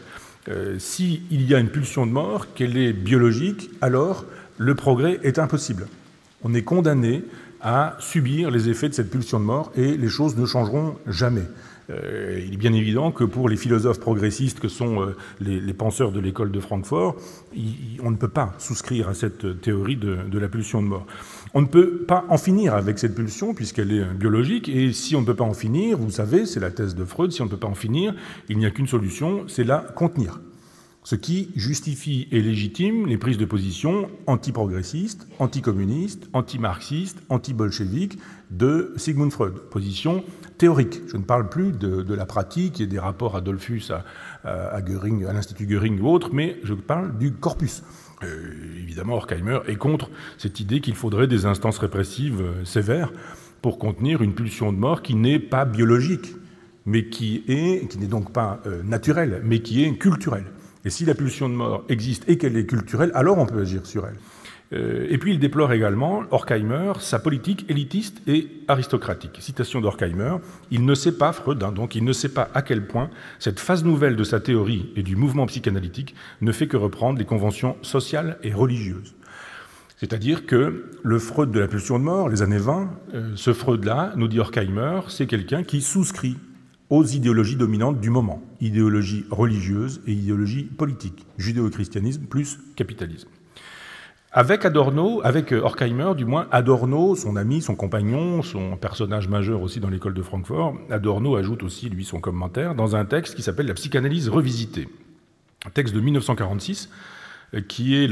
S'il y a une pulsion de mort, qu'elle est biologique, alors le progrès est impossible. On est condamné à subir les effets de cette pulsion de mort et les choses ne changeront jamais. Il est bien évident que pour les philosophes progressistes que sont les penseurs de l'école de Francfort, on ne peut pas souscrire à cette théorie de la pulsion de mort. On ne peut pas en finir avec cette pulsion puisqu'elle est biologique, et si on ne peut pas en finir, vous savez, c'est la thèse de Freud, si on ne peut pas en finir, il n'y a qu'une solution, c'est la contenir. Ce qui justifie et légitime les prises de position anti-progressistes, anti-communistes, anti-marxistes, anti-bolcheviques de Sigmund Freud. Position théorique. Je ne parle plus de la pratique et des rapports Adolphus à Göring, à l'Institut Göring ou autre, mais je parle du corpus. Évidemment, Horkheimer est contre cette idée qu'il faudrait des instances répressives sévères pour contenir une pulsion de mort qui n'est pas biologique, mais qui n'est donc pas naturelle, mais qui est culturelle. Et si la pulsion de mort existe et qu'elle est culturelle, alors on peut agir sur elle. Et puis il déplore également, Horkheimer, sa politique élitiste et aristocratique. Citation d'Horkheimer, il ne sait pas, Freud, donc il ne sait pas à quel point cette phase nouvelle de sa théorie et du mouvement psychanalytique ne fait que reprendre les conventions sociales et religieuses. C'est-à-dire que le Freud de la pulsion de mort, les années 20, ce Freud-là, nous dit Horkheimer, c'est quelqu'un qui souscrit aux idéologies dominantes du moment, idéologie religieuse et idéologie politique, judéo-christianisme plus capitalisme. Avec Adorno, avec Horkheimer, du moins, Adorno, son ami, son compagnon, son personnage majeur aussi dans l'école de Francfort, Adorno ajoute aussi, lui, son commentaire dans un texte qui s'appelle « La psychanalyse revisitée », un texte de 1946, qui est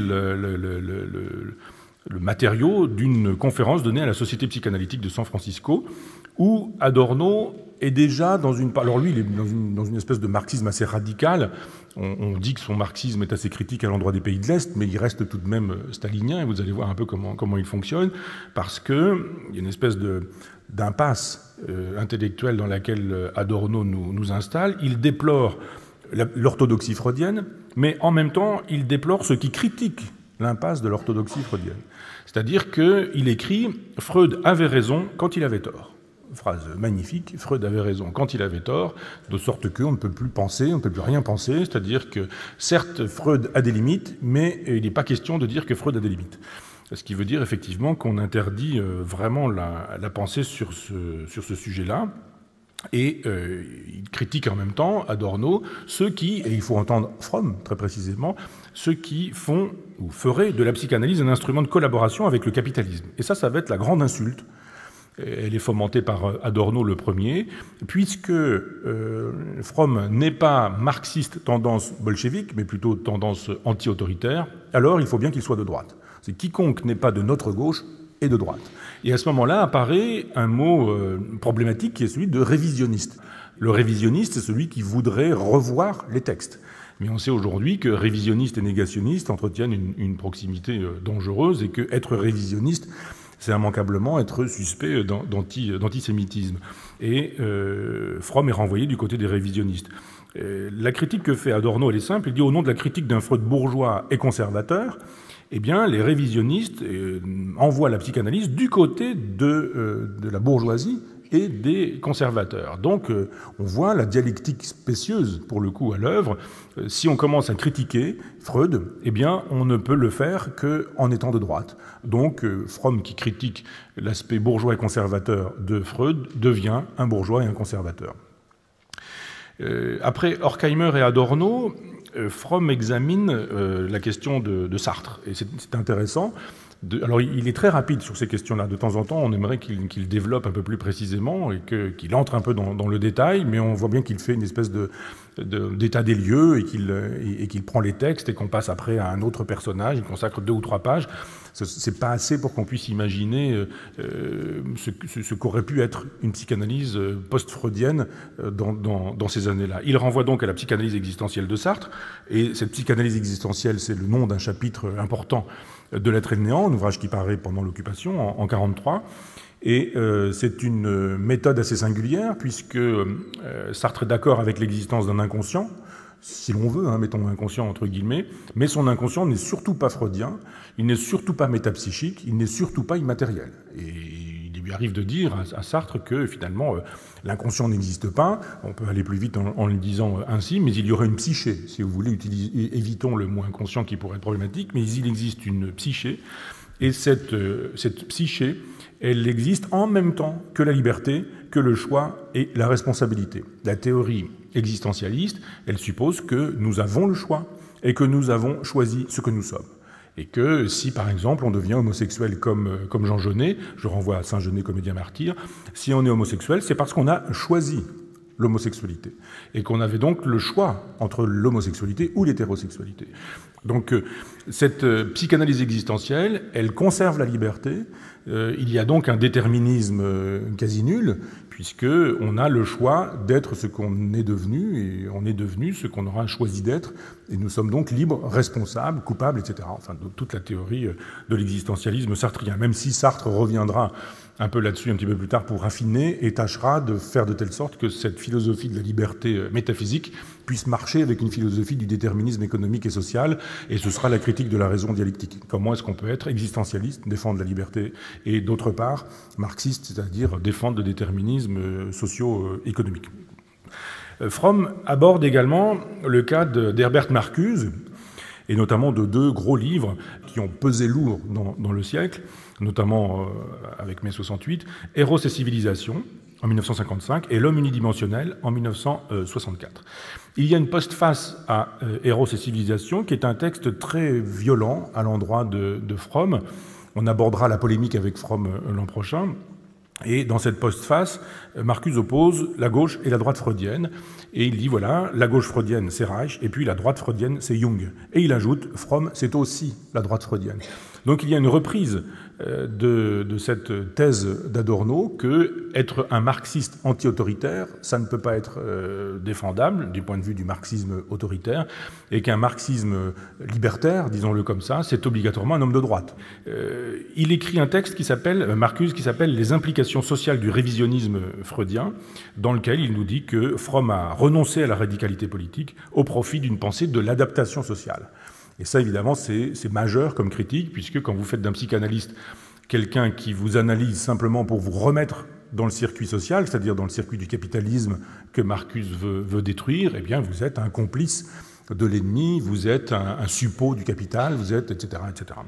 le matériau d'une conférence donnée à la Société psychanalytique de San Francisco, où Adorno est déjà dans une... Alors lui, il est dans une espèce de marxisme assez radical. On dit que son marxisme est assez critique à l'endroit des pays de l'Est, mais il reste tout de même stalinien, et vous allez voir un peu comment il fonctionne, parce qu'il y a une espèce d'impasse intellectuelle dans laquelle Adorno nous installe. Il déplore l'orthodoxie freudienne, mais en même temps, il déplore ceux qui critiquent l'impasse de l'orthodoxie freudienne. C'est-à-dire qu'il écrit « Freud avait raison quand il avait tort ». Phrase magnifique, Freud avait raison quand il avait tort, de sorte qu'on ne peut plus penser, on ne peut plus rien penser, c'est-à-dire que certes Freud a des limites, mais il n'est pas question de dire que Freud a des limites. Ce qui veut dire effectivement qu'on interdit vraiment la pensée sur ce sujet-là. Et il critique en même temps, Adorno, ceux qui, et il faut entendre Fromm très précisément, ceux qui font ou feraient de la psychanalyse un instrument de collaboration avec le capitalisme. Et ça va être la grande insulte. Elle est fomentée par Adorno le premier, puisque Fromm n'est pas marxiste tendance bolchevique, mais plutôt tendance anti-autoritaire, alors il faut bien qu'il soit de droite. C'est quiconque n'est pas de notre gauche est de droite. Et à ce moment-là apparaît un mot problématique qui est celui de révisionniste. Le révisionniste, c'est celui qui voudrait revoir les textes. Mais on sait aujourd'hui que révisionniste et négationniste entretiennent une proximité dangereuse et que être révisionniste, c'est immanquablement être suspect d'antisémitisme. Et Fromm est renvoyé du côté des révisionnistes. La critique que fait Adorno, elle est simple. Il dit, au nom de la critique d'un Freud bourgeois et conservateur, eh bien, les révisionnistes envoient la psychanalyse du côté de la bourgeoisie et des conservateurs. Donc, on voit la dialectique spécieuse, pour le coup, à l'œuvre. Si on commence à critiquer Freud, eh bien, on ne peut le faire qu'en étant de droite. Donc, Fromm, qui critique l'aspect bourgeois et conservateur de Freud, devient un bourgeois et un conservateur. Après Horkheimer et Adorno, Fromm examine la question de Sartre. Et c'est intéressant. Alors, il est très rapide sur ces questions-là. De temps en temps, on aimerait qu'il développe un peu plus précisément et qu'il entre un peu dans le détail, mais on voit bien qu'il fait une espèce d'état des lieux et qu'il prend les textes et qu'on passe après à un autre personnage. Il consacre 2 ou 3 pages. C'est pas assez pour qu'on puisse imaginer ce qu'aurait pu être une psychanalyse post-freudienne dans ces années-là. Il renvoie donc à la psychanalyse existentielle de Sartre, et cette psychanalyse existentielle, c'est le nom d'un chapitre important de L'être et le néant, un ouvrage qui paraît pendant l'occupation, en 1943. Et c'est une méthode assez singulière, puisque Sartre est d'accord avec l'existence d'un inconscient, si l'on veut, mettons inconscient entre guillemets, mais son inconscient n'est surtout pas freudien, il n'est surtout pas métapsychique, il n'est surtout pas immatériel. Et il lui arrive de dire à Sartre que finalement l'inconscient n'existe pas, on peut aller plus vite en le disant ainsi, mais il y aurait une psyché, si vous voulez, évitons le mot inconscient qui pourrait être problématique, mais il existe une psyché Et cette psyché, elle existe en même temps que la liberté, que le choix et la responsabilité. La théorie existentialiste, elle suppose que nous avons le choix et que nous avons choisi ce que nous sommes. Et que si, par exemple, on devient homosexuel comme Jean Genet, je renvoie à Saint Genet, comédien martyr, si on est homosexuel, c'est parce qu'on a choisi l'homosexualité. Et qu'on avait donc le choix entre l'homosexualité ou l'hétérosexualité. Donc cette psychanalyse existentielle, elle conserve la liberté. Il y a donc un déterminisme quasi nul, puisqu'on a le choix d'être ce qu'on est devenu, et on est devenu ce qu'on aura choisi d'être, et nous sommes donc libres, responsables, coupables, etc. Enfin, toute la théorie de l'existentialisme sartrien, même si Sartre reviendra un peu là-dessus un petit peu plus tard pour raffiner et tâchera de faire de telle sorte que cette philosophie de la liberté métaphysique puisse marcher avec une philosophie du déterminisme économique et social, et ce sera la critique de la raison dialectique. Comment est-ce qu'on peut être existentialiste, défendre la liberté, et d'autre part marxiste, c'est-à-dire défendre le déterminisme socio-économique. Fromm aborde également le cas d'Herbert Marcuse, et notamment de deux gros livres qui ont pesé lourd dans le siècle, notamment avec mai 68, « Eros et civilisation » en 1955 et « L'homme unidimensionnel » en 1964. Il y a une postface à « Eros et civilisation » qui est un texte très violent à l'endroit de Fromm. On abordera la polémique avec Fromm l'an prochain. Et dans cette postface, Marcuse oppose la gauche et la droite freudienne. Et il dit, voilà, la gauche freudienne, c'est Reich, et puis la droite freudienne, c'est Jung. Et il ajoute, Fromm, c'est aussi la droite freudienne. Donc il y a une reprise de cette thèse d'Adorno que être un marxiste anti-autoritaire, ça ne peut pas être défendable du point de vue du marxisme autoritaire, et qu'un marxisme libertaire, disons-le comme ça, c'est obligatoirement un homme de droite. Il écrit un texte qui s'appelle, Marcuse, qui s'appelle « Les implications sociales du révisionnisme freudien », dans lequel il nous dit que Fromm a renoncé à la radicalité politique au profit d'une pensée de l'adaptation sociale. Et ça, évidemment, c'est majeur comme critique, puisque quand vous faites d'un psychanalyste quelqu'un qui vous analyse simplement pour vous remettre dans le circuit social, c'est-à-dire dans le circuit du capitalisme que Marcuse veut détruire, eh bien, vous êtes un complice de l'ennemi, vous êtes un suppôt du capital, vous êtes, etc., etc.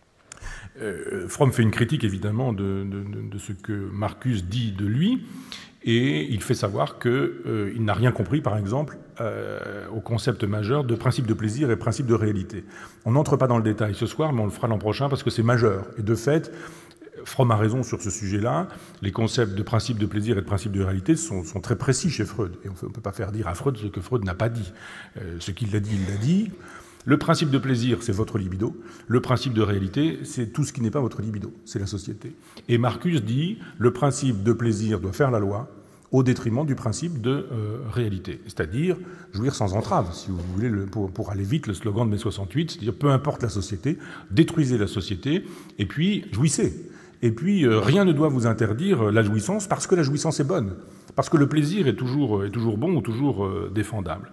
Fromm fait une critique, évidemment, de ce que Marcuse dit de lui, et il fait savoir qu'il n'a rien compris, par exemple, au concept majeur de principe de plaisir et principe de réalité. On n'entre pas dans le détail ce soir, mais on le fera l'an prochain parce que c'est majeur. Et de fait, Fromm a raison sur ce sujet-là. Les concepts de principe de plaisir et de principe de réalité sont très précis chez Freud. Et on ne peut pas faire dire à Freud ce que Freud n'a pas dit. Ce qu'il a dit, il l'a dit. Le principe de plaisir, c'est votre libido. Le principe de réalité, c'est tout ce qui n'est pas votre libido, c'est la société. Et Marcuse dit, le principe de plaisir doit faire la loi au détriment du principe de réalité. C'est-à-dire jouir sans entrave, si vous voulez, pour aller vite, le slogan de mai 68, c'est-à-dire peu importe la société, détruisez la société, et puis jouissez. Et puis rien ne doit vous interdire la jouissance, parce que la jouissance est bonne, parce que le plaisir est toujours bon ou toujours défendable.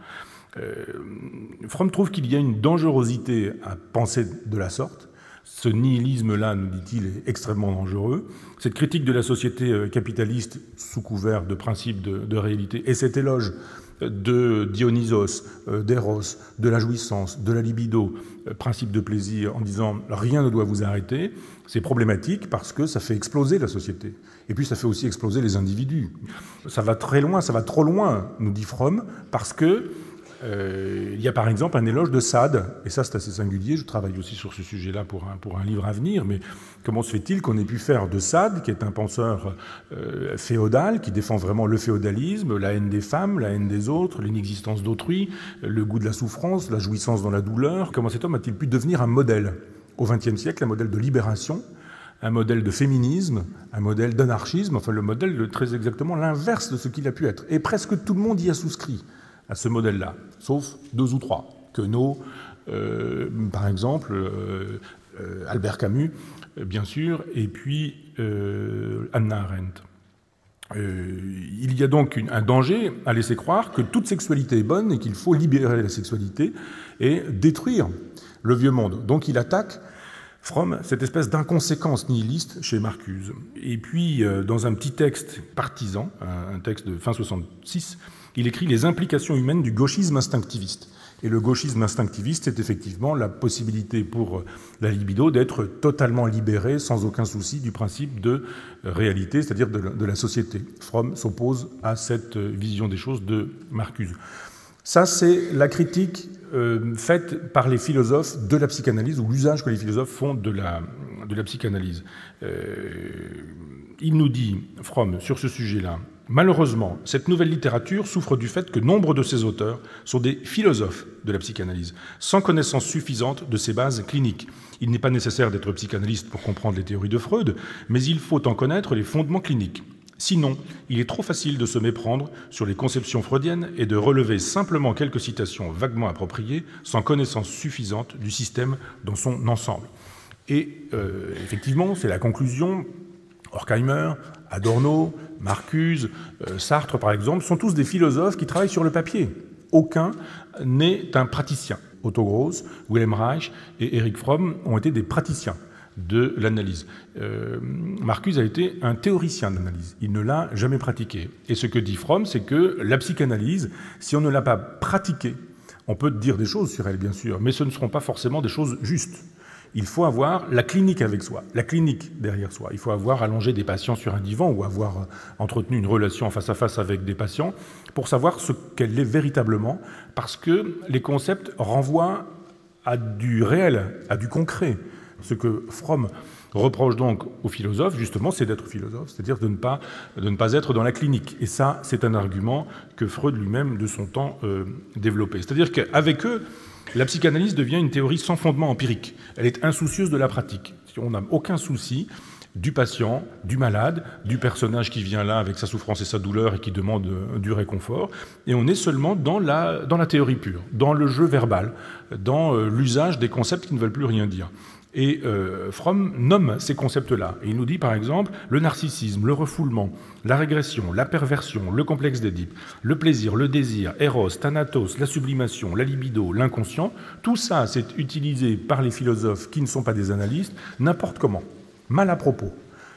Fromm trouve qu'il y a une dangerosité à penser de la sorte. Ce nihilisme-là, nous dit-il, est extrêmement dangereux. Cette critique de la société capitaliste sous couvert de principes de réalité et cet éloge de Dionysos, d'Eros, de la jouissance, de la libido, principe de plaisir, en disant « rien ne doit vous arrêter », c'est problématique parce que ça fait exploser la société. Et puis ça fait aussi exploser les individus. Ça va très loin, ça va trop loin, nous dit Fromm, parce que il y a par exemple un éloge de Sade, et ça c'est assez singulier, je travaille aussi sur ce sujet-là pour un livre à venir, mais comment se fait-il qu'on ait pu faire de Sade, qui est un penseur féodal, qui défend vraiment le féodalisme, la haine des femmes, la haine des autres, l'inexistence d'autrui, le goût de la souffrance, la jouissance dans la douleur, comment cet homme a-t-il pu devenir un modèle au XXe siècle, un modèle de libération, un modèle de féminisme, un modèle d'anarchisme, enfin le modèle de très exactement l'inverse de ce qu'il a pu être. Et presque tout le monde y a souscrit à ce modèle-là, sauf deux ou trois. Queneau, par exemple, Albert Camus, bien sûr, et puis Hannah Arendt. Il y a donc un danger à laisser croire que toute sexualité est bonne et qu'il faut libérer la sexualité et détruire le vieux monde. Donc il attaque, Fromm, cette espèce d'inconséquence nihiliste chez Marcuse. Et puis, dans un petit texte partisan, un texte de fin 66, il écrit « Les implications humaines du gauchisme instinctiviste », Et le gauchisme instinctiviste, c'est effectivement la possibilité pour la libido d'être totalement libérée, sans aucun souci, du principe de réalité, c'est-à-dire de la société. Fromm s'oppose à cette vision des choses de Marcuse. Ça, c'est la critique faite par les philosophes de la psychanalyse, ou l'usage que les philosophes font de la psychanalyse. Il nous dit, Fromm, sur ce sujet-là, « Malheureusement, cette nouvelle littérature souffre du fait que nombre de ses auteurs sont des philosophes de la psychanalyse, sans connaissance suffisante de ses bases cliniques. Il n'est pas nécessaire d'être psychanalyste pour comprendre les théories de Freud, mais il faut en connaître les fondements cliniques. Sinon, il est trop facile de se méprendre sur les conceptions freudiennes et de relever simplement quelques citations vaguement appropriées, sans connaissance suffisante du système dans son ensemble. » Et effectivement, c'est la conclusion. Horkheimer, Adorno, Marcuse, Sartre, par exemple, sont tous des philosophes qui travaillent sur le papier. Aucun n'est un praticien. Otto Gross, Wilhelm Reich et Erich Fromm ont été des praticiens de l'analyse. Marcuse a été un théoricien de l'analyse. Il ne l'a jamais pratiqué. Et ce que dit Fromm, c'est que la psychanalyse, si on ne l'a pas pratiquée, on peut dire des choses sur elle, bien sûr, mais ce ne seront pas forcément des choses justes. Il faut avoir la clinique avec soi, la clinique derrière soi. Il faut avoir allongé des patients sur un divan ou avoir entretenu une relation en face à face avec des patients pour savoir ce qu'elle est véritablement, parce que les concepts renvoient à du réel, à du concret. Ce que Fromm reproche donc aux philosophes, justement, c'est d'être philosophe, c'est-à-dire de ne pas être dans la clinique. Et ça, c'est un argument que Freud lui-même, de son temps, développait. C'est-à-dire qu'avec eux, la psychanalyse devient une théorie sans fondement empirique. Elle est insoucieuse de la pratique. On n'a aucun souci du patient, du malade, du personnage qui vient là avec sa souffrance et sa douleur et qui demande du réconfort. Et on est seulement dans la théorie pure, dans le jeu verbal, dans l'usage des concepts qui ne veulent plus rien dire. Et Fromm nomme ces concepts-là. Et il nous dit, par exemple, le narcissisme, le refoulement, la régression, la perversion, le complexe d'Édipe, le plaisir, le désir, Eros, Thanatos, la sublimation, la libido, l'inconscient. Tout ça, c'est utilisé par les philosophes qui ne sont pas des analystes, n'importe comment, mal à propos.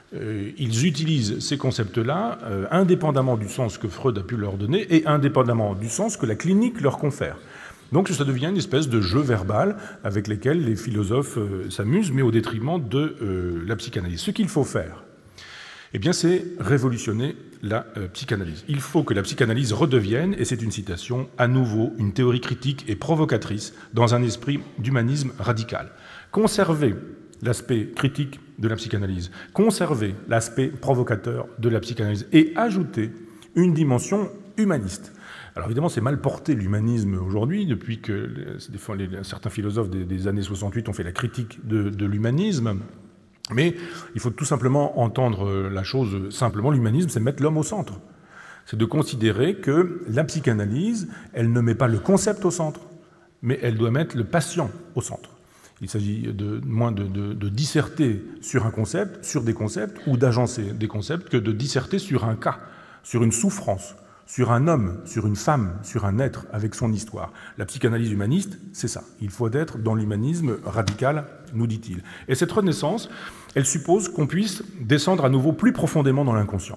Ils utilisent ces concepts-là indépendamment du sens que Freud a pu leur donner et indépendamment du sens que la clinique leur confère. Donc ça devient une espèce de jeu verbal avec lequel les philosophes s'amusent, mais au détriment de la psychanalyse. Ce qu'il faut faire, eh bien, c'est révolutionner la psychanalyse. Il faut que la psychanalyse redevienne, et c'est une citation, à nouveau une théorie critique et provocatrice dans un esprit d'humanisme radical. Conserver l'aspect critique de la psychanalyse, conserver l'aspect provocateur de la psychanalyse et ajouter une dimension humaniste. Alors évidemment, c'est mal porté l'humanisme aujourd'hui, depuis que certains philosophes des années 68 ont fait la critique de l'humanisme. Mais il faut tout simplement entendre la chose simplement. L'humanisme, c'est mettre l'homme au centre. C'est de considérer que la psychanalyse, elle ne met pas le concept au centre, mais elle doit mettre le patient au centre. Il s'agit moins de disserter sur un concept, sur des concepts, ou d'agencer des concepts, que de disserter sur un cas, sur une souffrance, sur un homme, sur une femme, sur un être avec son histoire. La psychanalyse humaniste, c'est ça. Il faut être dans l'humanisme radical, nous dit-il. Et cette renaissance, elle suppose qu'on puisse descendre à nouveau plus profondément dans l'inconscient.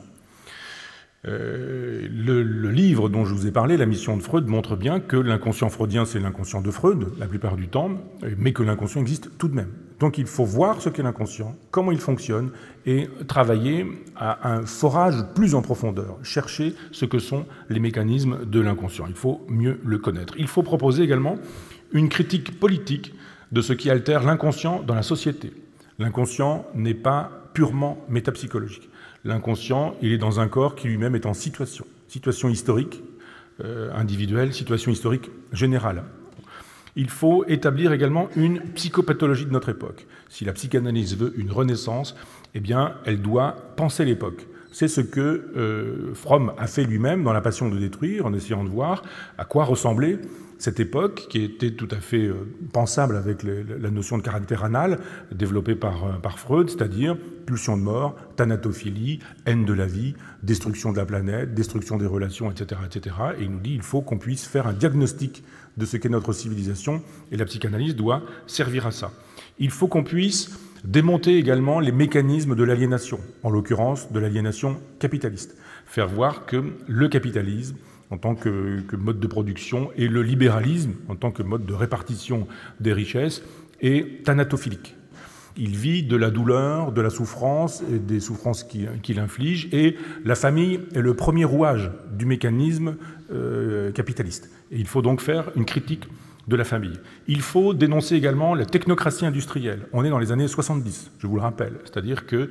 Le livre dont je vous ai parlé, La mission de Freud, montre bien que l'inconscient freudien, c'est l'inconscient de Freud, la plupart du temps, mais que l'inconscient existe tout de même. Donc il faut voir ce qu'est l'inconscient, comment il fonctionne, et travailler à un forage plus en profondeur, chercher ce que sont les mécanismes de l'inconscient. Il faut mieux le connaître. Il faut proposer également une critique politique de ce qui altère l'inconscient dans la société. L'inconscient n'est pas purement métapsychologique. L'inconscient, il est dans un corps qui lui-même est en situation. Situation historique individuelle, situation historique générale. Il faut établir également une psychopathologie de notre époque. Si la psychanalyse veut une renaissance, eh bien, elle doit penser l'époque. C'est ce que Fromm a fait lui-même dans La Passion de détruire, en essayant de voir à quoi ressemblait cette époque, qui était tout à fait pensable avec la notion de caractère anal développée par Freud, c'est-à-dire pulsion de mort, thanatophilie, haine de la vie, destruction de la planète, destruction des relations, etc., etc. Et il nous dit qu'il faut qu'on puisse faire un diagnostic de ce qu'est notre civilisation, et la psychanalyse doit servir à ça. Il faut qu'on puisse démonter également les mécanismes de l'aliénation, en l'occurrence de l'aliénation capitaliste. Faire voir que le capitalisme en tant que mode de production, et le libéralisme en tant que mode de répartition des richesses est thanatophilique. Il vit de la douleur, de la souffrance et des souffrances qu'il inflige, et la famille est le premier rouage du mécanisme capitaliste. Et il faut donc faire une critique de la famille. Il faut dénoncer également la technocratie industrielle. On est dans les années 70, je vous le rappelle. C'est-à-dire que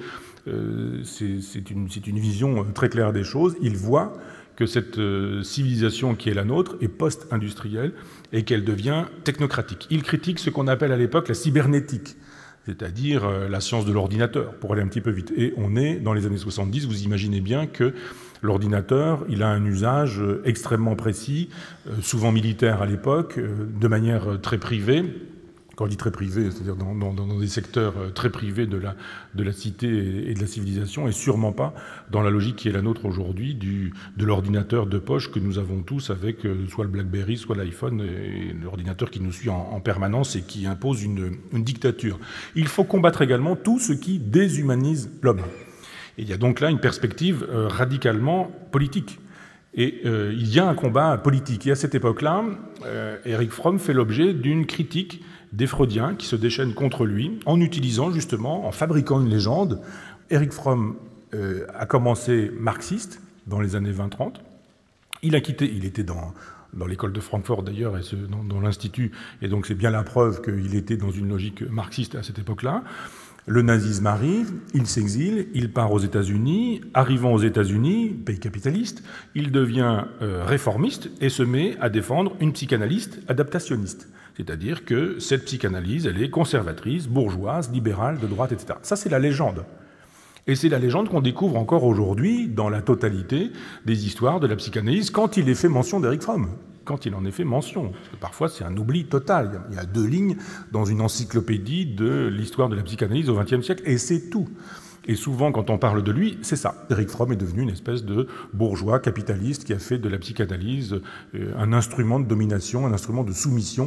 c'est une vision très claire des choses. Il voit que cette civilisation qui est la nôtre est post-industrielle et qu'elle devient technocratique. Il critique ce qu'on appelle à l'époque la cybernétique, c'est-à-dire la science de l'ordinateur, pour aller un petit peu vite. Et on est dans les années 70, vous imaginez bien que l'ordinateur, il a un usage extrêmement précis, souvent militaire à l'époque, de manière très privée. Quand on dit très privé, c'est-à-dire dans des secteurs très privés de la cité et de la civilisation, et sûrement pas dans la logique qui est la nôtre aujourd'hui de l'ordinateur de poche que nous avons tous avec soit le BlackBerry, soit l'iPhone, et l'ordinateur qui nous suit en permanence et qui impose une dictature. Il faut combattre également tout ce qui déshumanise l'homme. Et il y a donc là une perspective radicalement politique. Et il y a un combat politique. Et à cette époque-là, Erich Fromm fait l'objet d'une critique des Freudiens qui se déchaînent contre lui en utilisant justement, en fabriquant une légende. Erich Fromm a commencé marxiste dans les années 20-30. Il était dans l'école de Francfort d'ailleurs, et dans l'Institut, et donc c'est bien la preuve qu'il était dans une logique marxiste à cette époque-là. Le nazisme arrive, il s'exile, il part aux États-Unis. Arrivant aux États-Unis, pays capitaliste, il devient réformiste et se met à défendre une psychanalyse adaptationniste. C'est-à-dire que cette psychanalyse, elle est conservatrice, bourgeoise, libérale, de droite, etc. Ça, c'est la légende. Et c'est la légende qu'on découvre encore aujourd'hui dans la totalité des histoires de la psychanalyse quand il est fait mention d'Erich Fromm. Quand il en est fait mention. Parce que parfois, c'est un oubli total. Il y a 2 lignes dans une encyclopédie de l'histoire de la psychanalyse au XXe siècle, et c'est tout. Et souvent, quand on parle de lui, c'est ça. Erich Fromm est devenu une espèce de bourgeois capitaliste qui a fait de la psychanalyse un instrument de domination, un instrument de soumission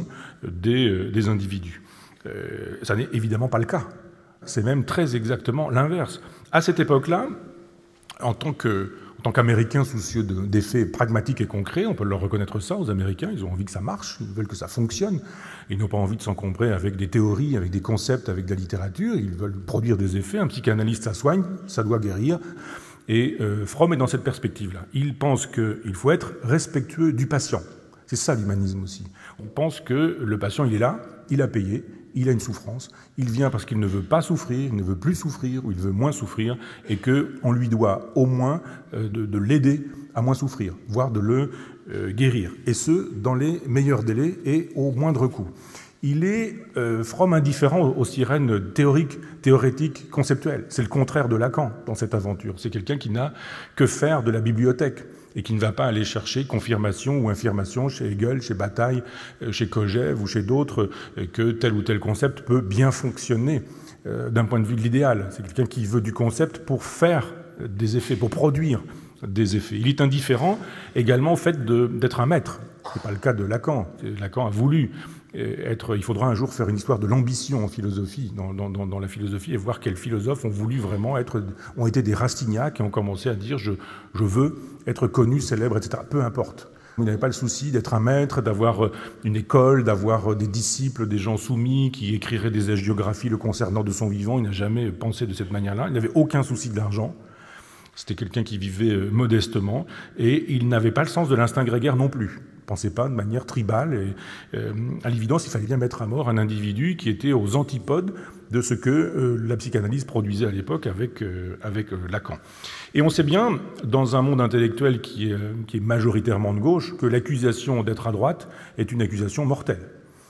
des individus. Ça n'est évidemment pas le cas. C'est même très exactement l'inverse. À cette époque-là, en tant qu'Américains soucieux d'effets pragmatiques et concrets, on peut leur reconnaître ça aux Américains, ils ont envie que ça marche, ils veulent que ça fonctionne, ils n'ont pas envie de s'encombrer avec des théories, avec des concepts, avec de la littérature, ils veulent produire des effets, un psychanalyste ça soigne, ça doit guérir, et Fromm est dans cette perspective-là. Il pense qu'il faut être respectueux du patient, c'est ça l'humanisme aussi. On pense que le patient il est là, il a payé, il a une souffrance, il vient parce qu'il ne veut pas souffrir, il ne veut plus souffrir, ou il veut moins souffrir, et qu'on lui doit au moins de l'aider à moins souffrir, voire de le guérir, et ce, dans les meilleurs délais et au moindre coût. Il est, Fromm, indifférent aux sirènes théoriques, théorétiques, conceptuelles. C'est le contraire de Lacan dans cette aventure. C'est quelqu'un qui n'a que faire de la bibliothèque et qui ne va pas aller chercher confirmation ou infirmation chez Hegel, chez Bataille, chez Kojève ou chez d'autres que tel ou tel concept peut bien fonctionner d'un point de vue de l'idéal. C'est quelqu'un qui veut du concept pour faire des effets, pour produire des effets. Il est indifférent également au fait d'être un maître. Ce n'est pas le cas de Lacan. Lacan a voulu être... Il faudra un jour faire une histoire de l'ambition en philosophie, dans la philosophie, et voir quels philosophes ont voulu vraiment ont été des Rastignac et ont commencé à dire je veux être connu, célèbre, etc. Peu importe. Il n'avait pas le souci d'être un maître, d'avoir une école, d'avoir des disciples, des gens soumis qui écriraient des hagiographies le concernant de son vivant. Il n'a jamais pensé de cette manière-là. Il n'avait aucun souci de l'argent. C'était quelqu'un qui vivait modestement et il n'avait pas le sens de l'instinct grégaire non plus. Il ne pensait pas de manière tribale. Et, à l'évidence, il fallait bien mettre à mort un individu qui était aux antipodes de ce que la psychanalyse produisait à l'époque avec Lacan. Et on sait bien, dans un monde intellectuel qui est majoritairement de gauche, que l'accusation d'être à droite est une accusation mortelle.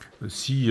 Si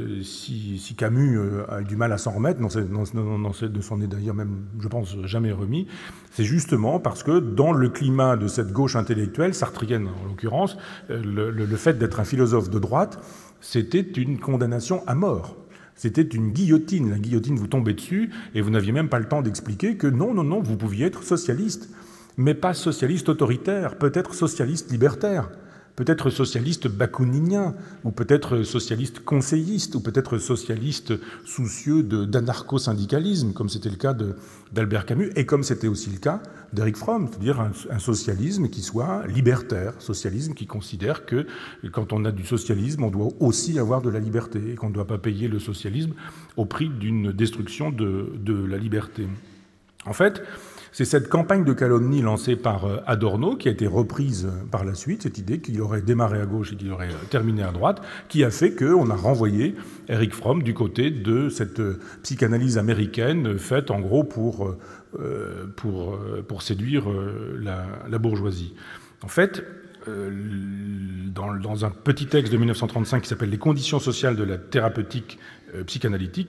Camus a eu du mal à s'en remettre, ne s'en est d'ailleurs même, je pense, jamais remis, c'est justement parce que dans le climat de cette gauche intellectuelle, sartrienne en l'occurrence, le fait d'être un philosophe de droite, c'était une condamnation à mort. C'était une guillotine. La guillotine vous tombait dessus et vous n'aviez même pas le temps d'expliquer que non, vous pouviez être socialiste, mais pas socialiste autoritaire, peut-être socialiste libertaire. peut-être socialiste bakounинien, ou peut-être socialiste conseilliste, ou peut-être socialiste soucieux d'anarcho-syndicalisme, comme c'était le cas d'Albert Camus, et comme c'était aussi le cas d'Eric Fromm, c'est-à-dire un socialisme qui soit libertaire, socialisme qui considère que quand on a du socialisme, on doit aussi avoir de la liberté, et qu'on ne doit pas payer le socialisme au prix d'une destruction de la liberté. En fait, c'est cette campagne de calomnie lancée par Adorno, qui a été reprise par la suite, cette idée qu'il aurait démarré à gauche et qu'il aurait terminé à droite, qui a fait qu'on a renvoyé Eric Fromm du côté de cette psychanalyse américaine faite en gros pour séduire la bourgeoisie. En fait, dans un petit texte de 1935 qui s'appelle « Les conditions sociales de la thérapeutique psychanalytique »,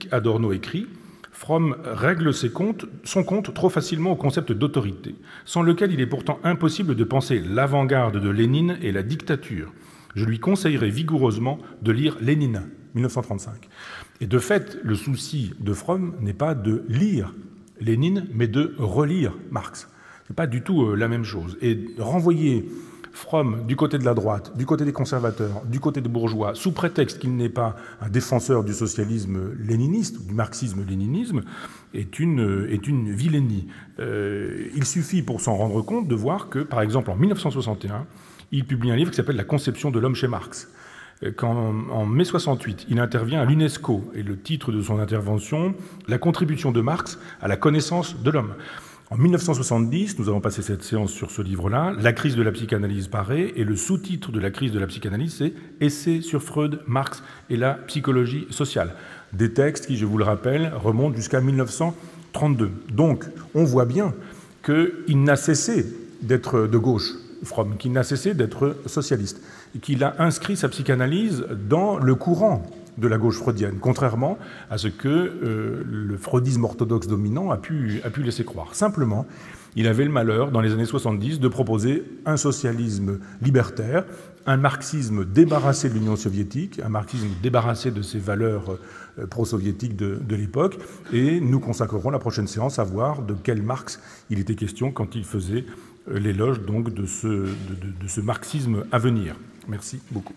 Adorno écrit « Fromm règle son compte trop facilement au concept d'autorité, sans lequel il est pourtant impossible de penser l'avant-garde de Lénine et la dictature. Je lui conseillerais vigoureusement de lire Lénine, 1935. » Et de fait, le souci de Fromm n'est pas de lire Lénine, mais de relire Marx. Ce n'est pas du tout la même chose. Et renvoyer Fromm du côté de la droite, du côté des conservateurs, du côté des bourgeois, sous prétexte qu'il n'est pas un défenseur du socialisme léniniste, ou du marxisme-léninisme, est une vilainie. Il suffit pour s'en rendre compte de voir que, par exemple, en 1961, il publie un livre qui s'appelle « La conception de l'homme chez Marx ». Quand, en mai 68, il intervient à l'UNESCO, et le titre de son intervention, « La contribution de Marx à la connaissance de l'homme ». En 1970, nous avons passé cette séance sur ce livre-là, La crise de la psychanalyse paraît, et le sous-titre de la crise de la psychanalyse, c'est « Essai sur Freud, Marx et la psychologie sociale ». Des textes qui, je vous le rappelle, remontent jusqu'à 1932. Donc, on voit bien qu'il n'a cessé d'être de gauche, Fromm, qu'il n'a cessé d'être socialiste, et qu'il a inscrit sa psychanalyse dans le courant de la gauche freudienne, contrairement à ce que le freudisme orthodoxe dominant a pu laisser croire. Simplement, il avait le malheur, dans les années 70, de proposer un socialisme libertaire, un marxisme débarrassé de l'Union soviétique, un marxisme débarrassé de ses valeurs pro-soviétiques de l'époque, et nous consacrerons la prochaine séance à voir de quel Marx il était question quand il faisait l'éloge donc de ce marxisme à venir. Merci beaucoup.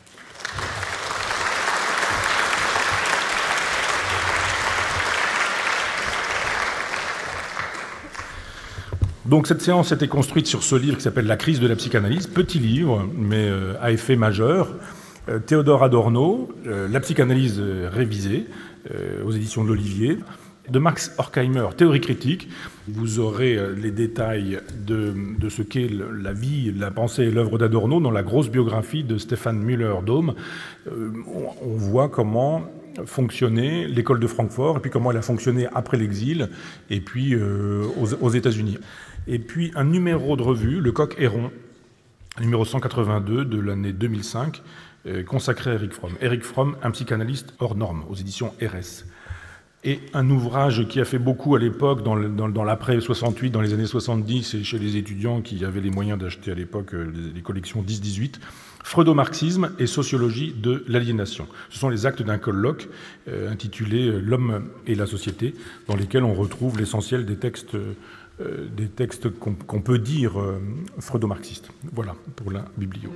Donc cette séance était construite sur ce livre qui s'appelle « La crise de la psychanalyse », petit livre, mais à effet majeur. Théodore Adorno, La psychanalyse révisée, aux éditions de l'Olivier. De Max Horkheimer, Théorie critique. Vous aurez les détails de ce qu'est la vie, la pensée et l'œuvre d'Adorno dans la grosse biographie de Stefan Müller-Döhm. On voit comment fonctionnait l'école de Francfort, et puis comment elle a fonctionné après l'exil, et puis aux États-Unis. Et puis un numéro de revue, Le Coq Héron, numéro 182 de l'année 2005, consacré à Eric Fromm. Eric Fromm, un psychanalyste hors norme, aux éditions RS. Et un ouvrage qui a fait beaucoup à l'époque, dans l'après-68, dans les années 70, et chez les étudiants qui avaient les moyens d'acheter à l'époque les collections 10-18, Freudo-marxisme et sociologie de l'aliénation. Ce sont les actes d'un colloque intitulé « L'homme et la société », dans lesquels on retrouve l'essentiel des textes qu'on peut dire freudo-marxistes. Voilà pour la biblio.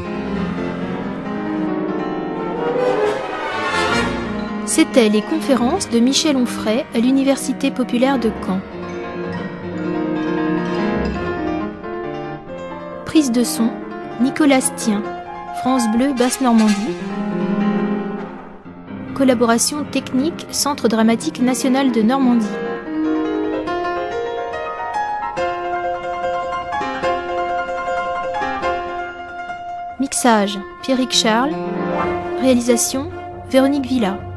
C'était les conférences de Michel Onfray à l'Université populaire de Caen. Prise de son, Nicolas Stien, France Bleu Basse-Normandie. Collaboration technique, Centre dramatique national de Normandie. Mixage, Pierrick Charles. Réalisation, Véronique Villa.